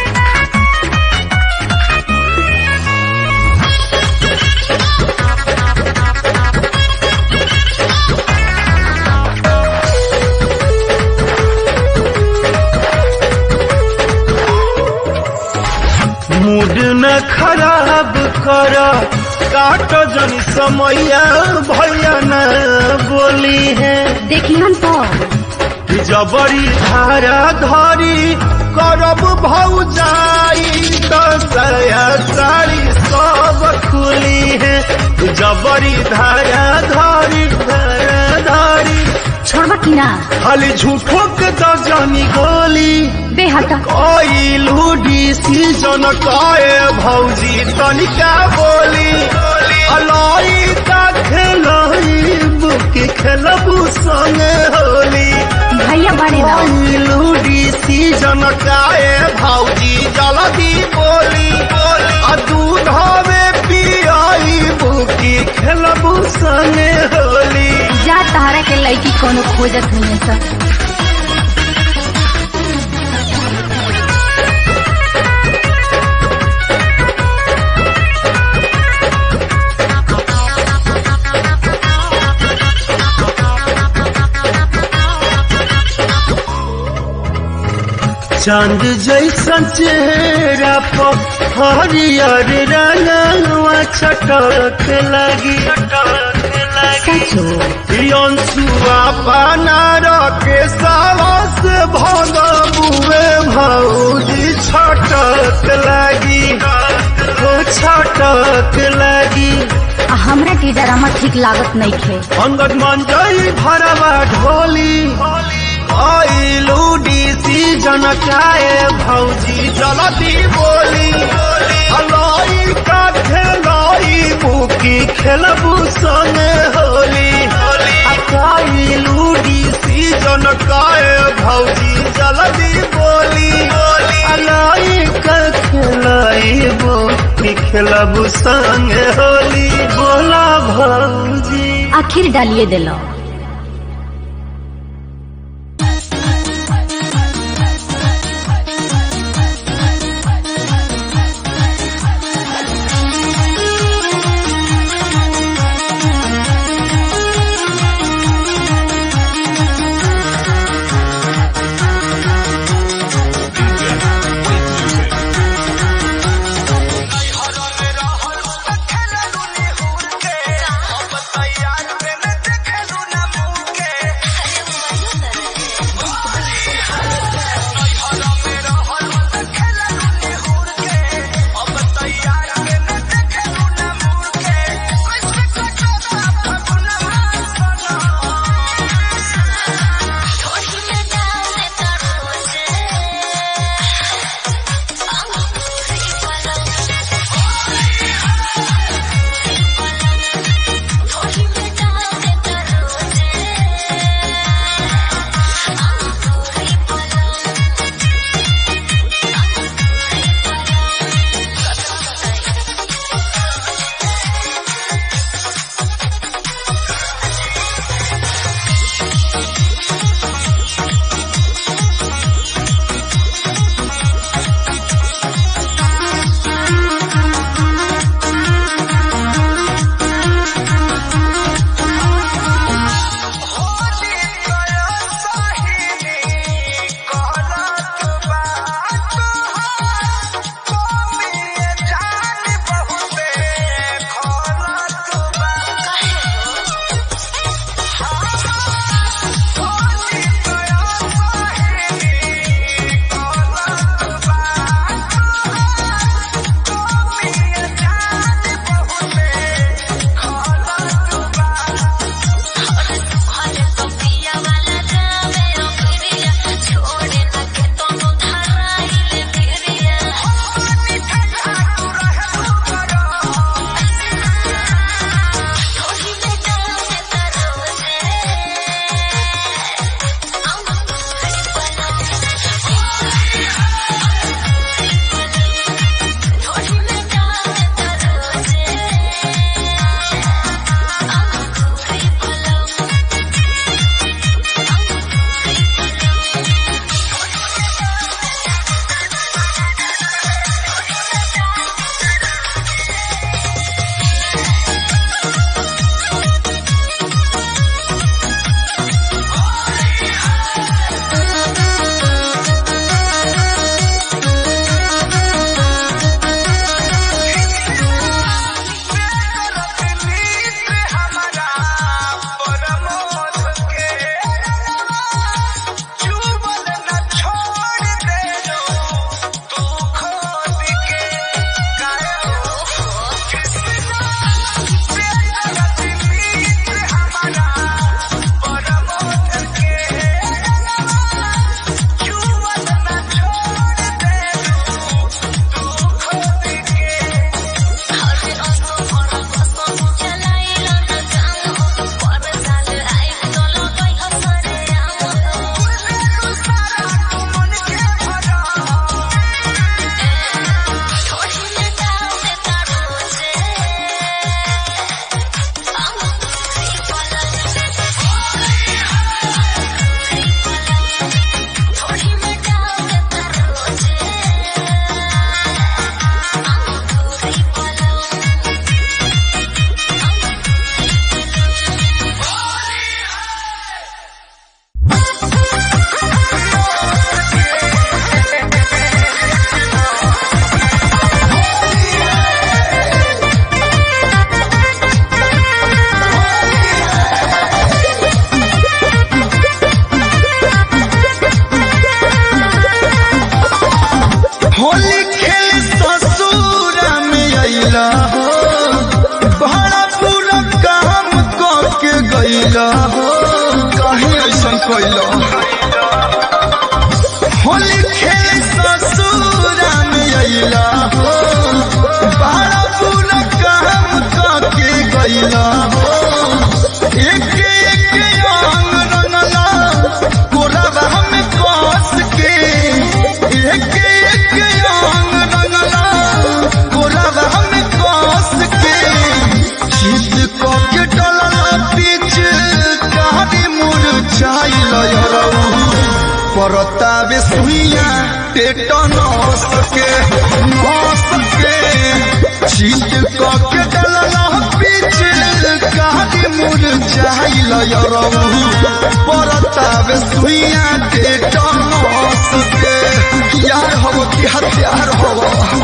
मूड न खराब कर काट जन समैया भैया न बोली है देखी हम तो जबरी धारा धरी करब भौजाई दसया साड़ी सब खुली है जबरी धारा धरी छोड़बा की ना खाली झूठो के दर्जनी गोली बेहटा कोई लूडी सीजन काए भौजी तनिका बोली अलाई का खेलाई बुकी खेलबू संगे होली भैया बड़े ना कोई लूडी सीजन काए भौजी जल्दी बोली आ दूध में पियाई बुकी खेलबू संगे होली जा तारा के लड़की कोनो खोजत नहीं है चांद जैसन चेहरा पर हरियर रंगवा छटक लगी अंशुआ बना रखे सावस भगबुए भौजी छटक लगी छटक लगी हमरा के डरामा ठीक लागत नहीं खे अंगद मंजई भरवा ढोली आई लूडी सीजन काए भौजी जल्दी बोली अलाई का खेलाई बुकी खेलबू संगे होली आई लूडी सीजन काए भौजी जल्दी बोली अलाई का खेलाई बुकी खेलबू संगे होली बोला भौजी आखिर डालिए दिलो तैयार कैला हो कहीं ऐसा कैला होली खेल ससुरा में अइला हो बड़ा बुरा काम करके गइला हो एक एक अंग रंगला कोरबा में कस के एक एक अंग रंगला कोरबा में कस के चित को के डलला बीच काहे मुरझाइल यरौ परतावे सुइया टेटनस के चित को के डलला बीच काहे मुरझाइल यरौ परतावे सुइया टेटनस के यार हो कि हत्यार हो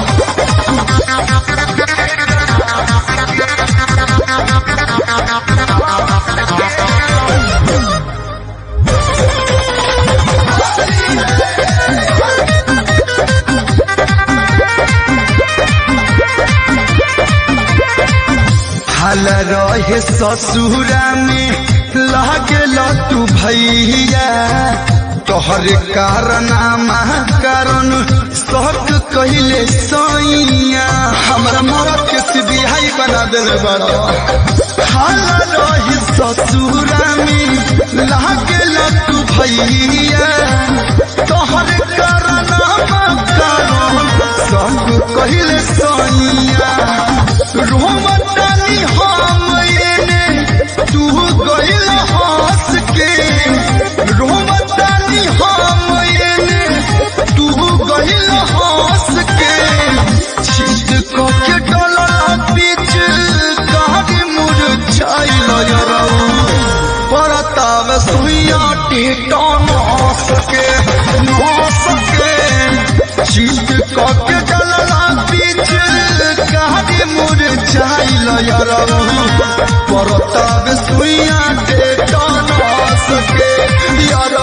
हाल रहे ससुरा में लागल तू भैया तोहर कारनामा कारण शक कहले सैया हमरा मरद के सिबिहाई बना दिल बड़ा हाल रहे ससुरा में लागल तू भैया तोहर कारनामा कारण शक कहले सैया रोमतानी हम एने तू गइल हंस के रोमतानी हम एने तू गइल हंस के चित को के डलला बीच काहे मुरझाइल यरौ परताव सुइया टेटनस के चित को के डलला बीच काहे मुरझाइल यरौ परताव सुइया टेटनस के यरौ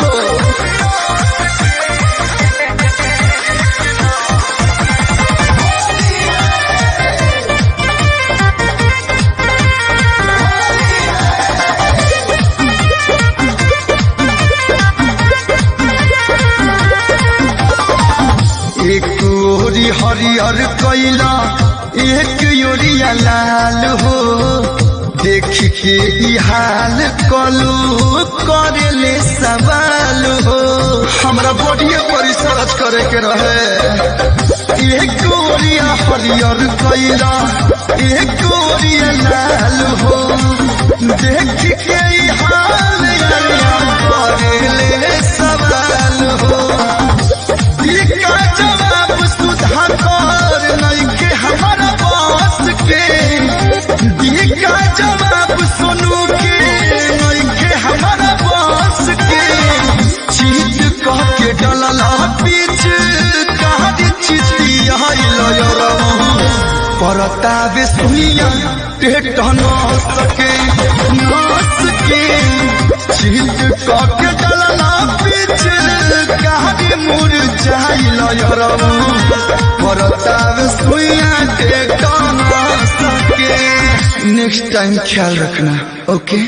एक ओरी हरियर कैला एक ओरिया लाल हो देख के ई हाल कलू करेले सवाल हो हमरा बॉडीए पर रिसर्च करे के रहे एक ओरिया हरियर कैला एक ओरिया लाल हो देख के ई हाल करेले सवाल हो का जवाब सुधार कर नहीं के हमारा बस के का जवाब सुनू के नहीं के हमारा बस के चीज कह के डलला बीच कहा चितिया लयरौ परतावे सुइया टेटनस के नस के चीज कह के डलला बीच काहे मुरझाइल यरौ परतावे सुइया टेटनस के नेक्स्ट टाइम ख्याल रखना ओके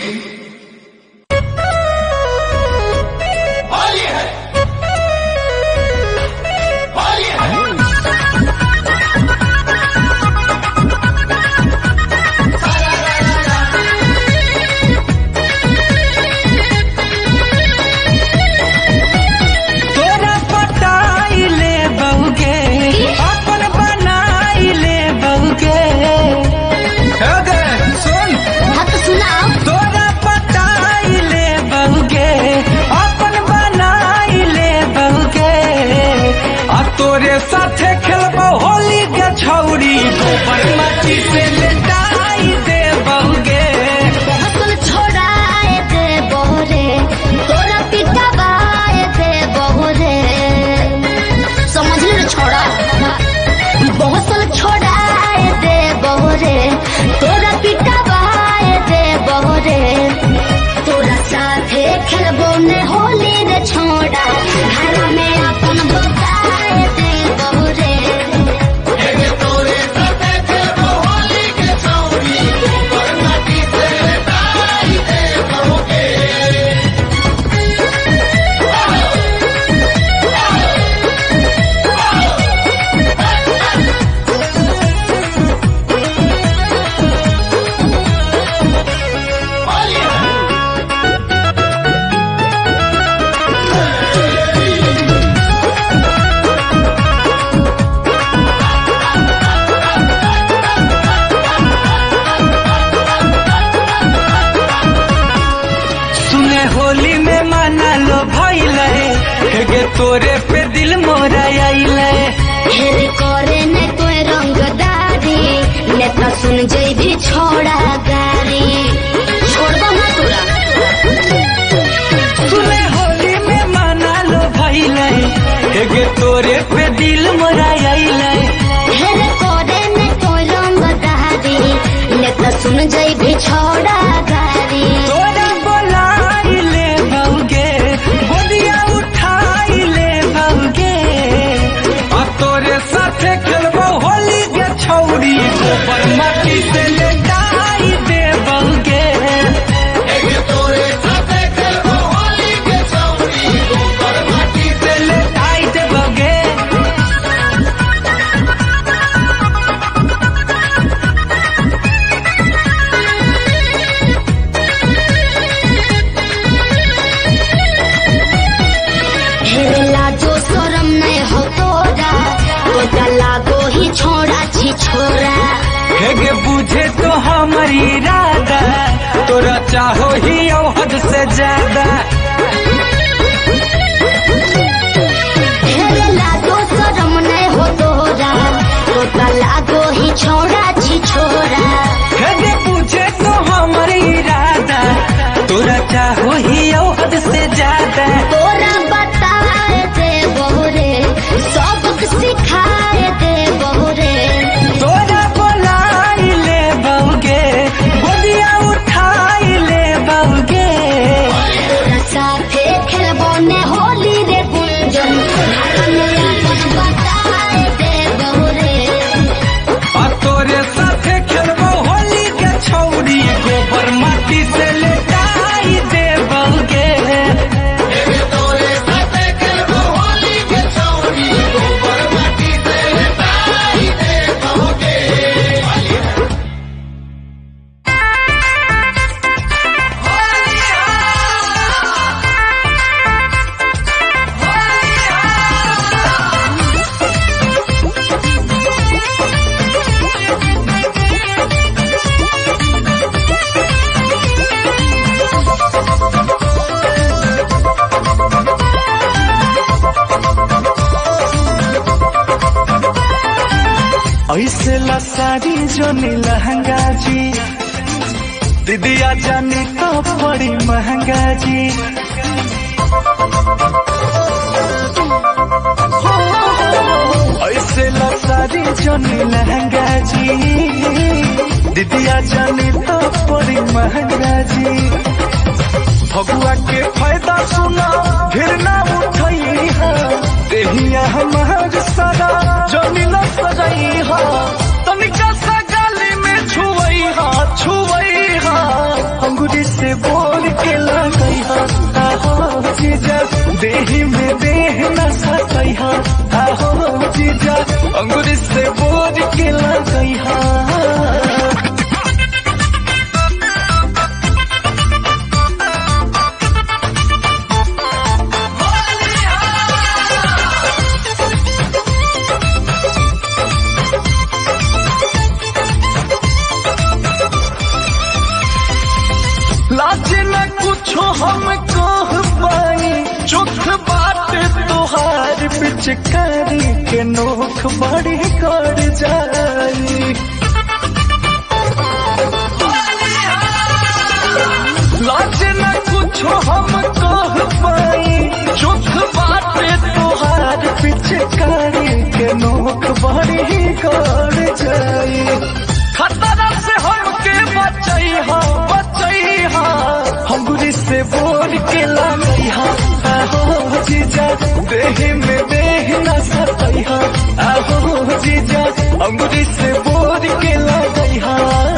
तोरे साथे खेलबो होली के छौरी गोबर माटी से लेटाई दे बहुगे हसल छोड़ाए दे बहुरे तोरा पिता बाए दे बहुरे समझ ले छोड़ा हसल छोड़ाए दे बहुरे तोरा पिता बाए दे बहुरे तोरा साथे खेलबो ने होली रे छोड़ा घर में अपन बताए दे बहुरे तोरे साथे खेलबो होली तोरे पे दिल मोरा आइले हेरे करे ने कोई रंगदारी नेता सुन जई भी छोड़ा गारी छोड़ दो ना तोरा सुने होली में मना लो भइले हेगे तोरे पे दिल मोरा आइले हेरे करे ने कोई रंगदारी नेता सुन जई भी छोड़ा गारी तोरा बोलाई ले बहुगे गोदिया उठाई ले बहुगे आ तोरे साथे खेलबो होली के छौरी गोबर माटी से लेटाई दे बहुगे तोरे साथे खेलबो होली के छौरी गोबर माटी से लेटाई दे बहुगे लाजो शरम नहीं हो तोरा तो लागो ही छोड़ा छी छोरा हेगे बुझे तो हमारी इरादा तोरा चाहो ही हद से ज्यादा लाजो शरम नहीं हो तोरा तो लागो ही छोड़ा छी छोरा हेगे बुझे तो हमारी इरादा तोरा चाहो ही हद से ज्यादा तोरा बताए दे बहुरे सबक सिखाए दे बहुरे तोरा बोलाई ले बहुगे गोदिया उठाई ले बहुगे तोरा साथे खेलबो ने होली रे गुंजन बताए दे बहुरे आ तोरे साथे खेलबो होली के छौरी गोबर माटी से लेटाई दे बहुगे तोरे साथे खेलबो होली के छौरी गोबर माटी से लेटाई दे बहुगे ऐसे लसारी जो लहंगा जी दीदिया जानी तो बड़ी महंगा जी ऐसे लसारी जो लहंगा जी दीदिया जानी तो बड़ी महंगा जी भगुआ के फायदा सुना फिर ना उठई है देहिया हमार सारा जमी न सजाई हा तनिका सा गाली में छुवई हा अंगूरी से बोल के लगई हा आहो जीजा देही में देह न सतई हा आहो जीजा अंगूरी से बोल के लगई हा लाज न कुछो हम कह पाई चुख बात तुहार पिचकारी के नोख बड़ी कर जाई लाज न कुछो हम कह पाई चुख बात तुहार पिचकारी के नोख बड़ी कर जाई खतरा से हमके बचई हा अंगूरी से बोल के लगई हा आहो जीजा देह में देह न सतई हा आहो जीजा अंगूरी से बोल के लगई हा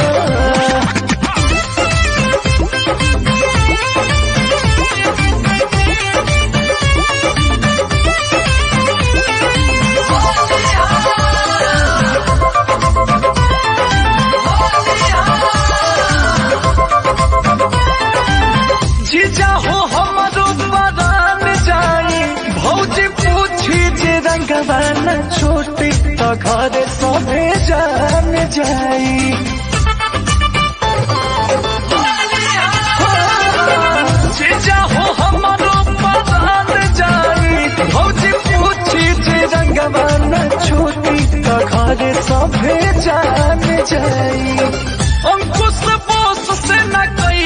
जीजा हो हमरो बदान जाई भौजी पूछी जे रंगवा न छोटी तो घर सबे जान जाई जीजा हो हमरो परान जाई भौजी पूछी जे रंगवा न छूटी त घरे सभे जान जाई अंकुश बोस से न कही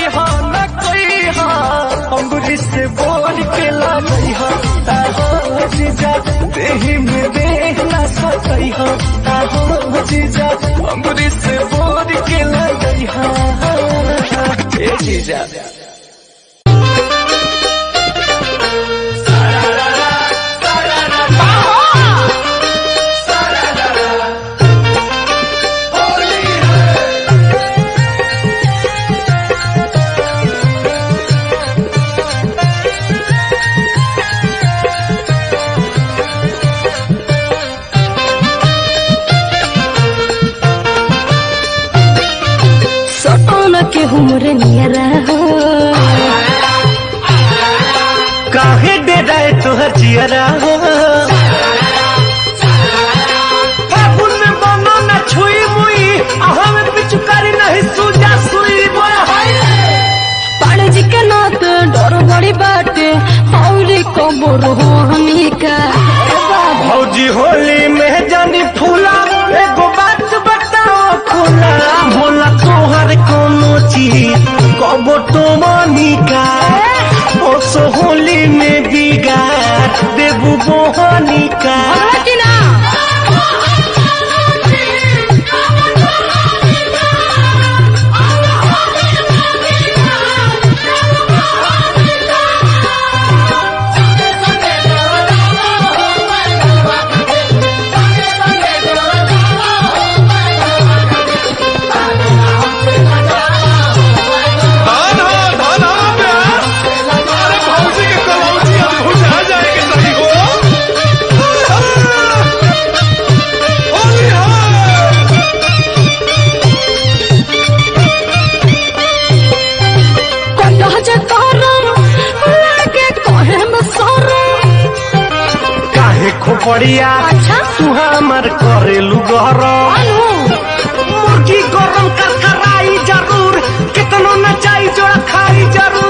अंगुरी से बोल के लाई जीजा देही में देह न सकई जीजा अंगुरी से बोल के लाई ए जीजा के हुमरे नियरा हो काहे डेराए तोहर जियरा हो फागुन में बनो न छुई मुई अहाँ में पिचुकारी नहीं सूजा सुई बोला पाड़े जी के नात डर बड़ी बाटे और कबर हो हमी का भौजी होली में जानी फूला एगो बात बताओ खुला भोला तोहर कोनो चीज कबो तो मनिका ओसो होली में बिगाड़ देबू बोहनिका खोपड़िया तू हमर करेलू घर मुर्गी गरम करकराई जरूर कितनो न चाही जोड़ा खाई जरूर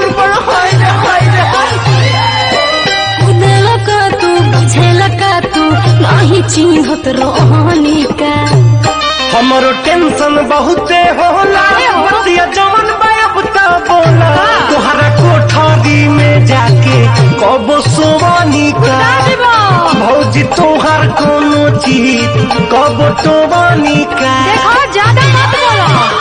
तू बुझेला का तू नहीं चिन्हत रोहनी का हमरो टेंशन बहुते होला बतिया जवन बाप ता बोला तोहरा कोठरी में जाके कबो सोवनी का भौजी तोहर कोनो चीज कबो तो बनी का देखो ज्यादा मत बोलो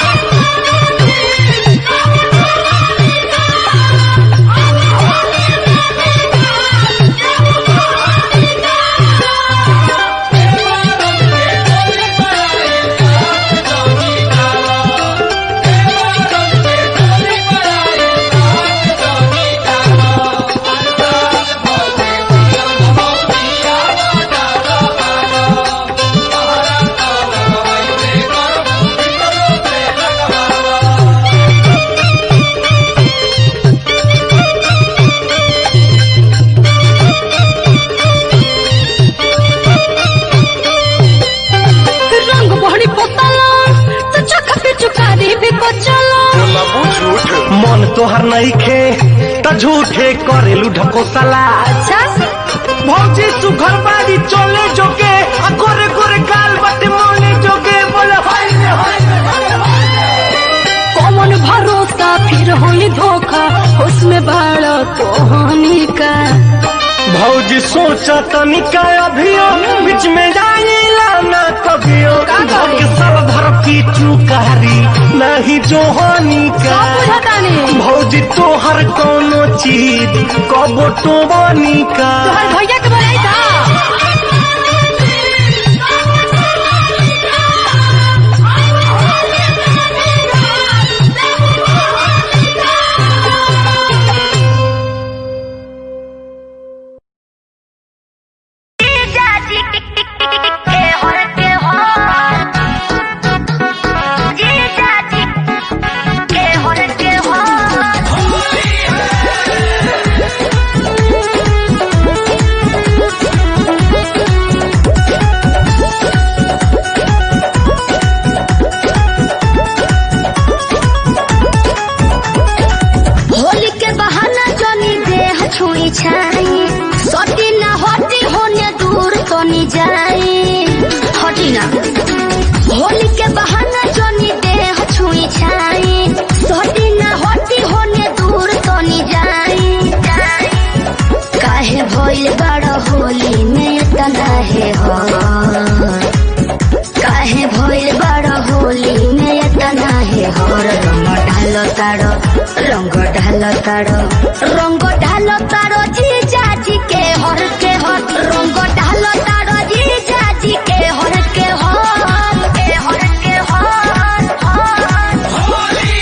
मन तोहर नहीं खे त झूठे करेलू ढकोसला अच्छा भौजी तू घर बाड़ी चले जोगे गोरे गोरे गाल बटे मोने जोगे बोले कौन भरोसा फिर होई धोखा उसमें बड़ा कहानी का भौजी सोचा तनिका अभियो बीच में जाइला ना कभियो साल भर की चुकारी नहीं जोहनी का भौजी तोहर कोनो चीज कबो तो बनी का भैया के बोलाई था तारो रंग ढालो तारो जी जाजी के हर रंग ढालो तारो जी जाजी के हर के हर के हर के हर होली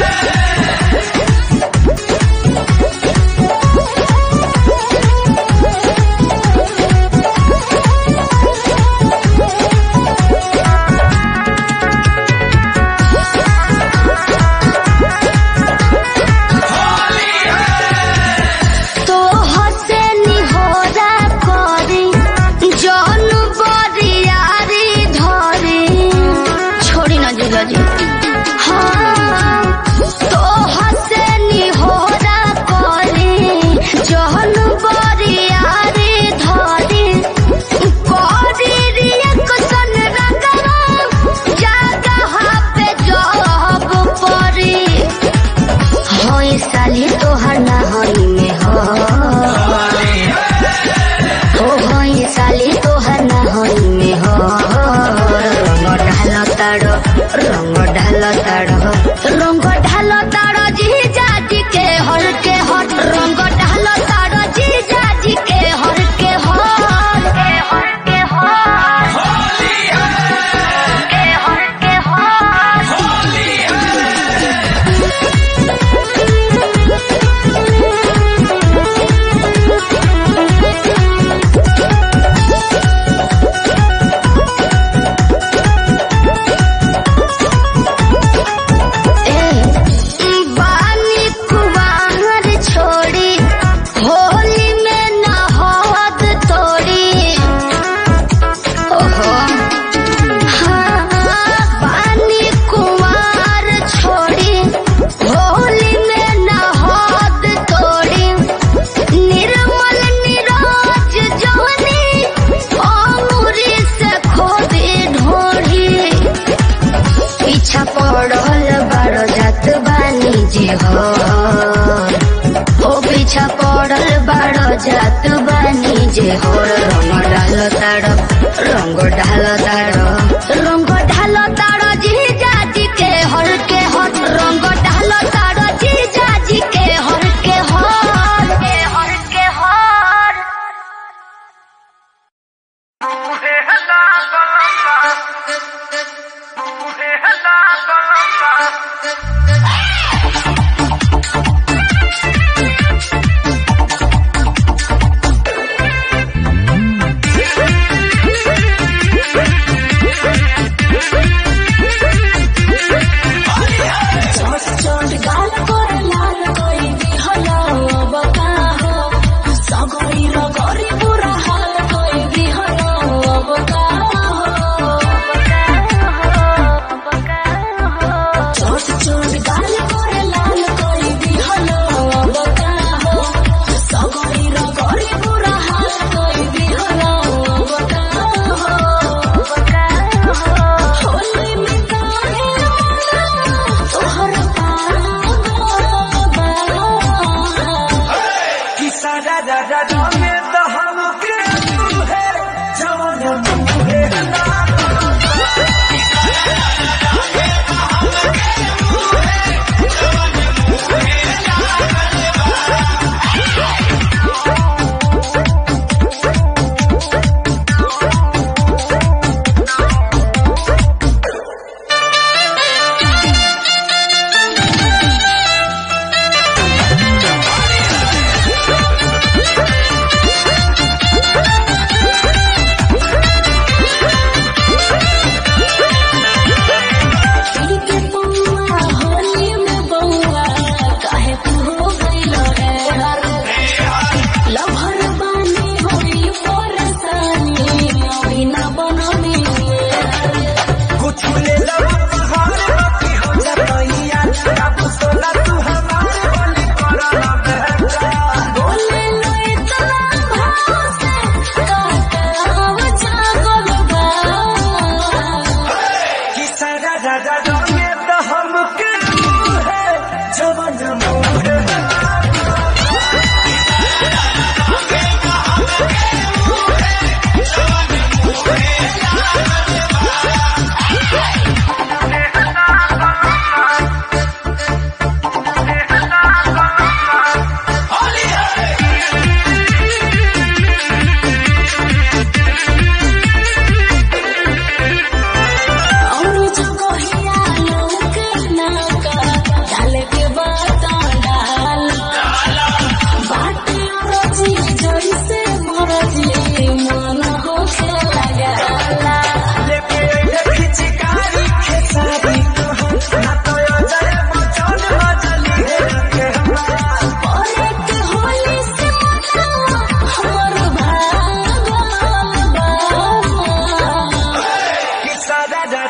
तो हसे निहोरा करी जौन बरियारी धरी छोड़ी ना जीजा जी हाँ तो हसे निहोरा करी जौन बरियारी धरी करी रिएक्शन रंगवा जगह पे जब परी होई साली तोहर ना होई में हो होई साली तोहर ना होई में हो रंग ढालो तारो जी जाजी के हर के हर रंग ढालो तारो जी जाजी के हर के हर के हर के हर के हर के हर बानी कुवार छोड़ी होली में न होद तोड़ी ओहो हाँ बानी कुवार छोड़ी होली में न होद तोड़ी निर्मल निरोज जवनी अंगूरी से खोदी ढोड़ी पीछा पड़ल बारो जात बानी जी हो ओ पीछा पड़ल बारो जात बानी जे हो रंग ढालो तारो जी जाजी के हर के हर रंग ढालो तारो जी जाजी के हर के हर के हर के हर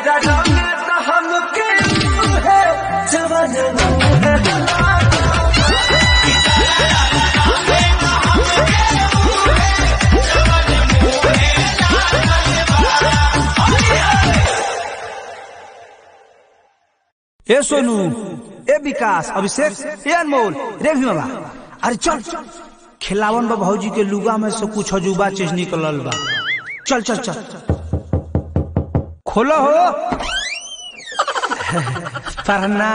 राजा रंगे तो हमके है जवान ए सोनू, ए विकास, अभिषेक, ए अनमोल, रे भीमा, अरे चल खिलावन बा भौजी के लुगा में से कुछ अजूबा चीज निकलल बा। चल चल चल खोलो हो पढ़ना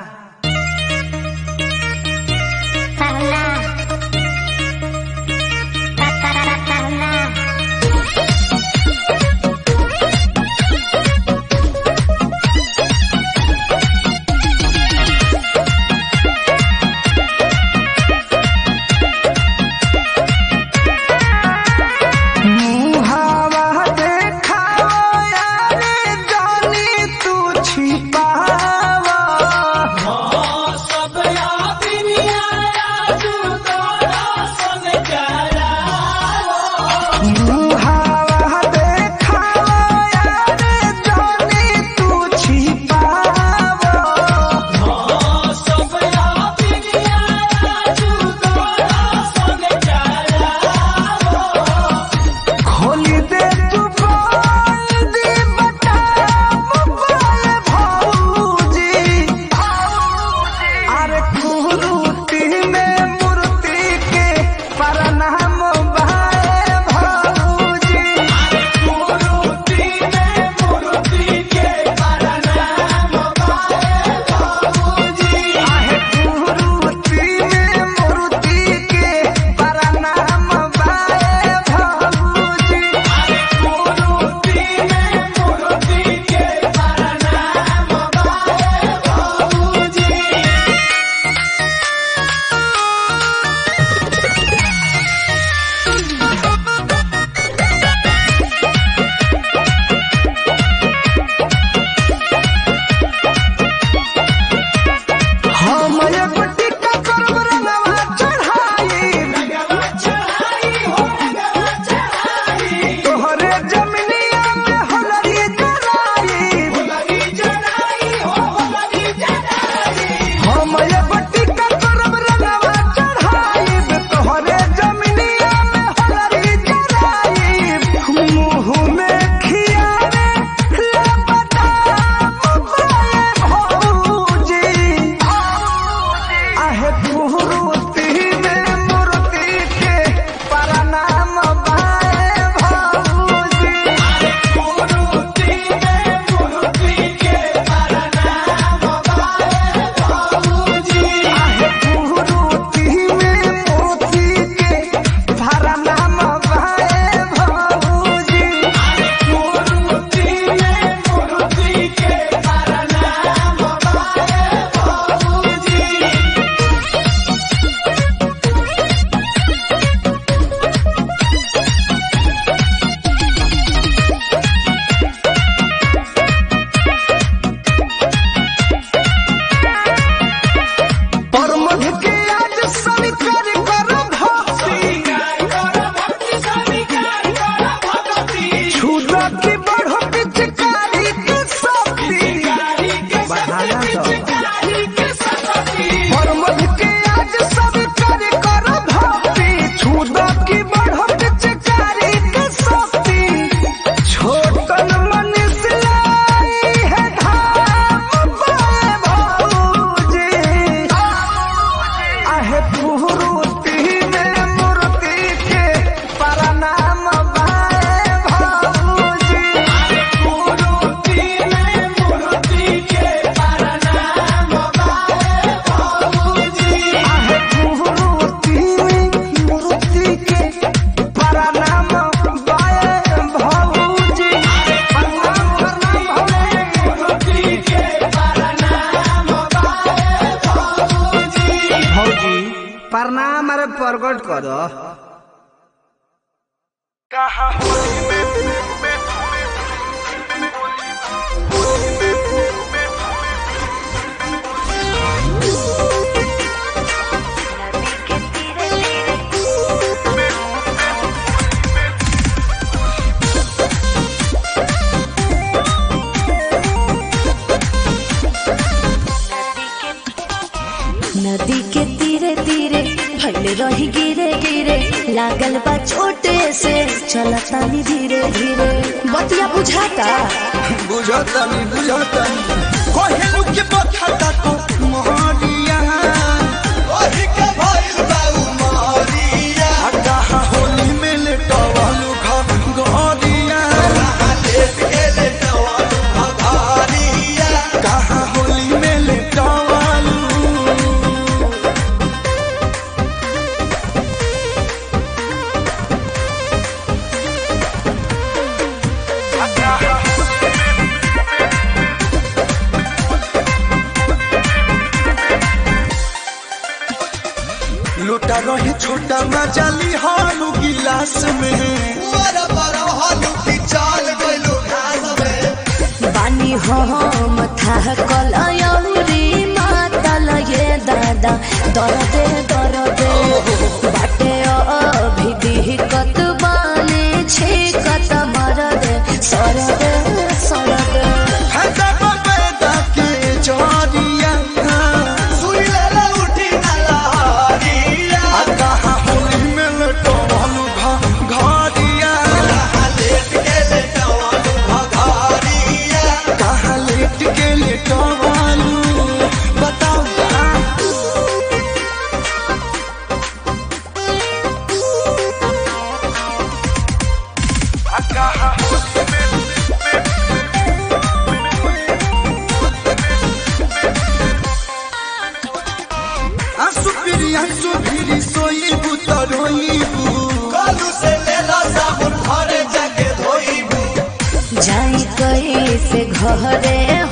प्रणाम अरे प्रकट कर रही गिरे गिरे लागल बा छोटे से चलतानी धीरे धीरे बतिया बुझाता बुझातानी कोहेलू के बखाता तो मोहरिया ओही के भइल बाऊ मोहरिया कहा होली में लेटवालू घरिया लेट के लेटवालू घरिया कहा होली में लेटवालू लोटा रहे छोटा मजाली हालू गिलास में हालू की चाल गइलो घास में बानी हम था कलयौरी मातल ये दादा दरदे बाटे अभी दिहकत बाने छेकत मरदे सरदे हैदा बबेदा के जरिया सुई ले उठी ना लहरिया कहा होली में लेटवालू घरिया लेट के लेटवालू घरिया कहा लेट के लेटवालू बताओ आंसू फिरी सोई बुतरोईबू कालू से लेला साबुन घरे जाके धोईबू जाई कैसे घरे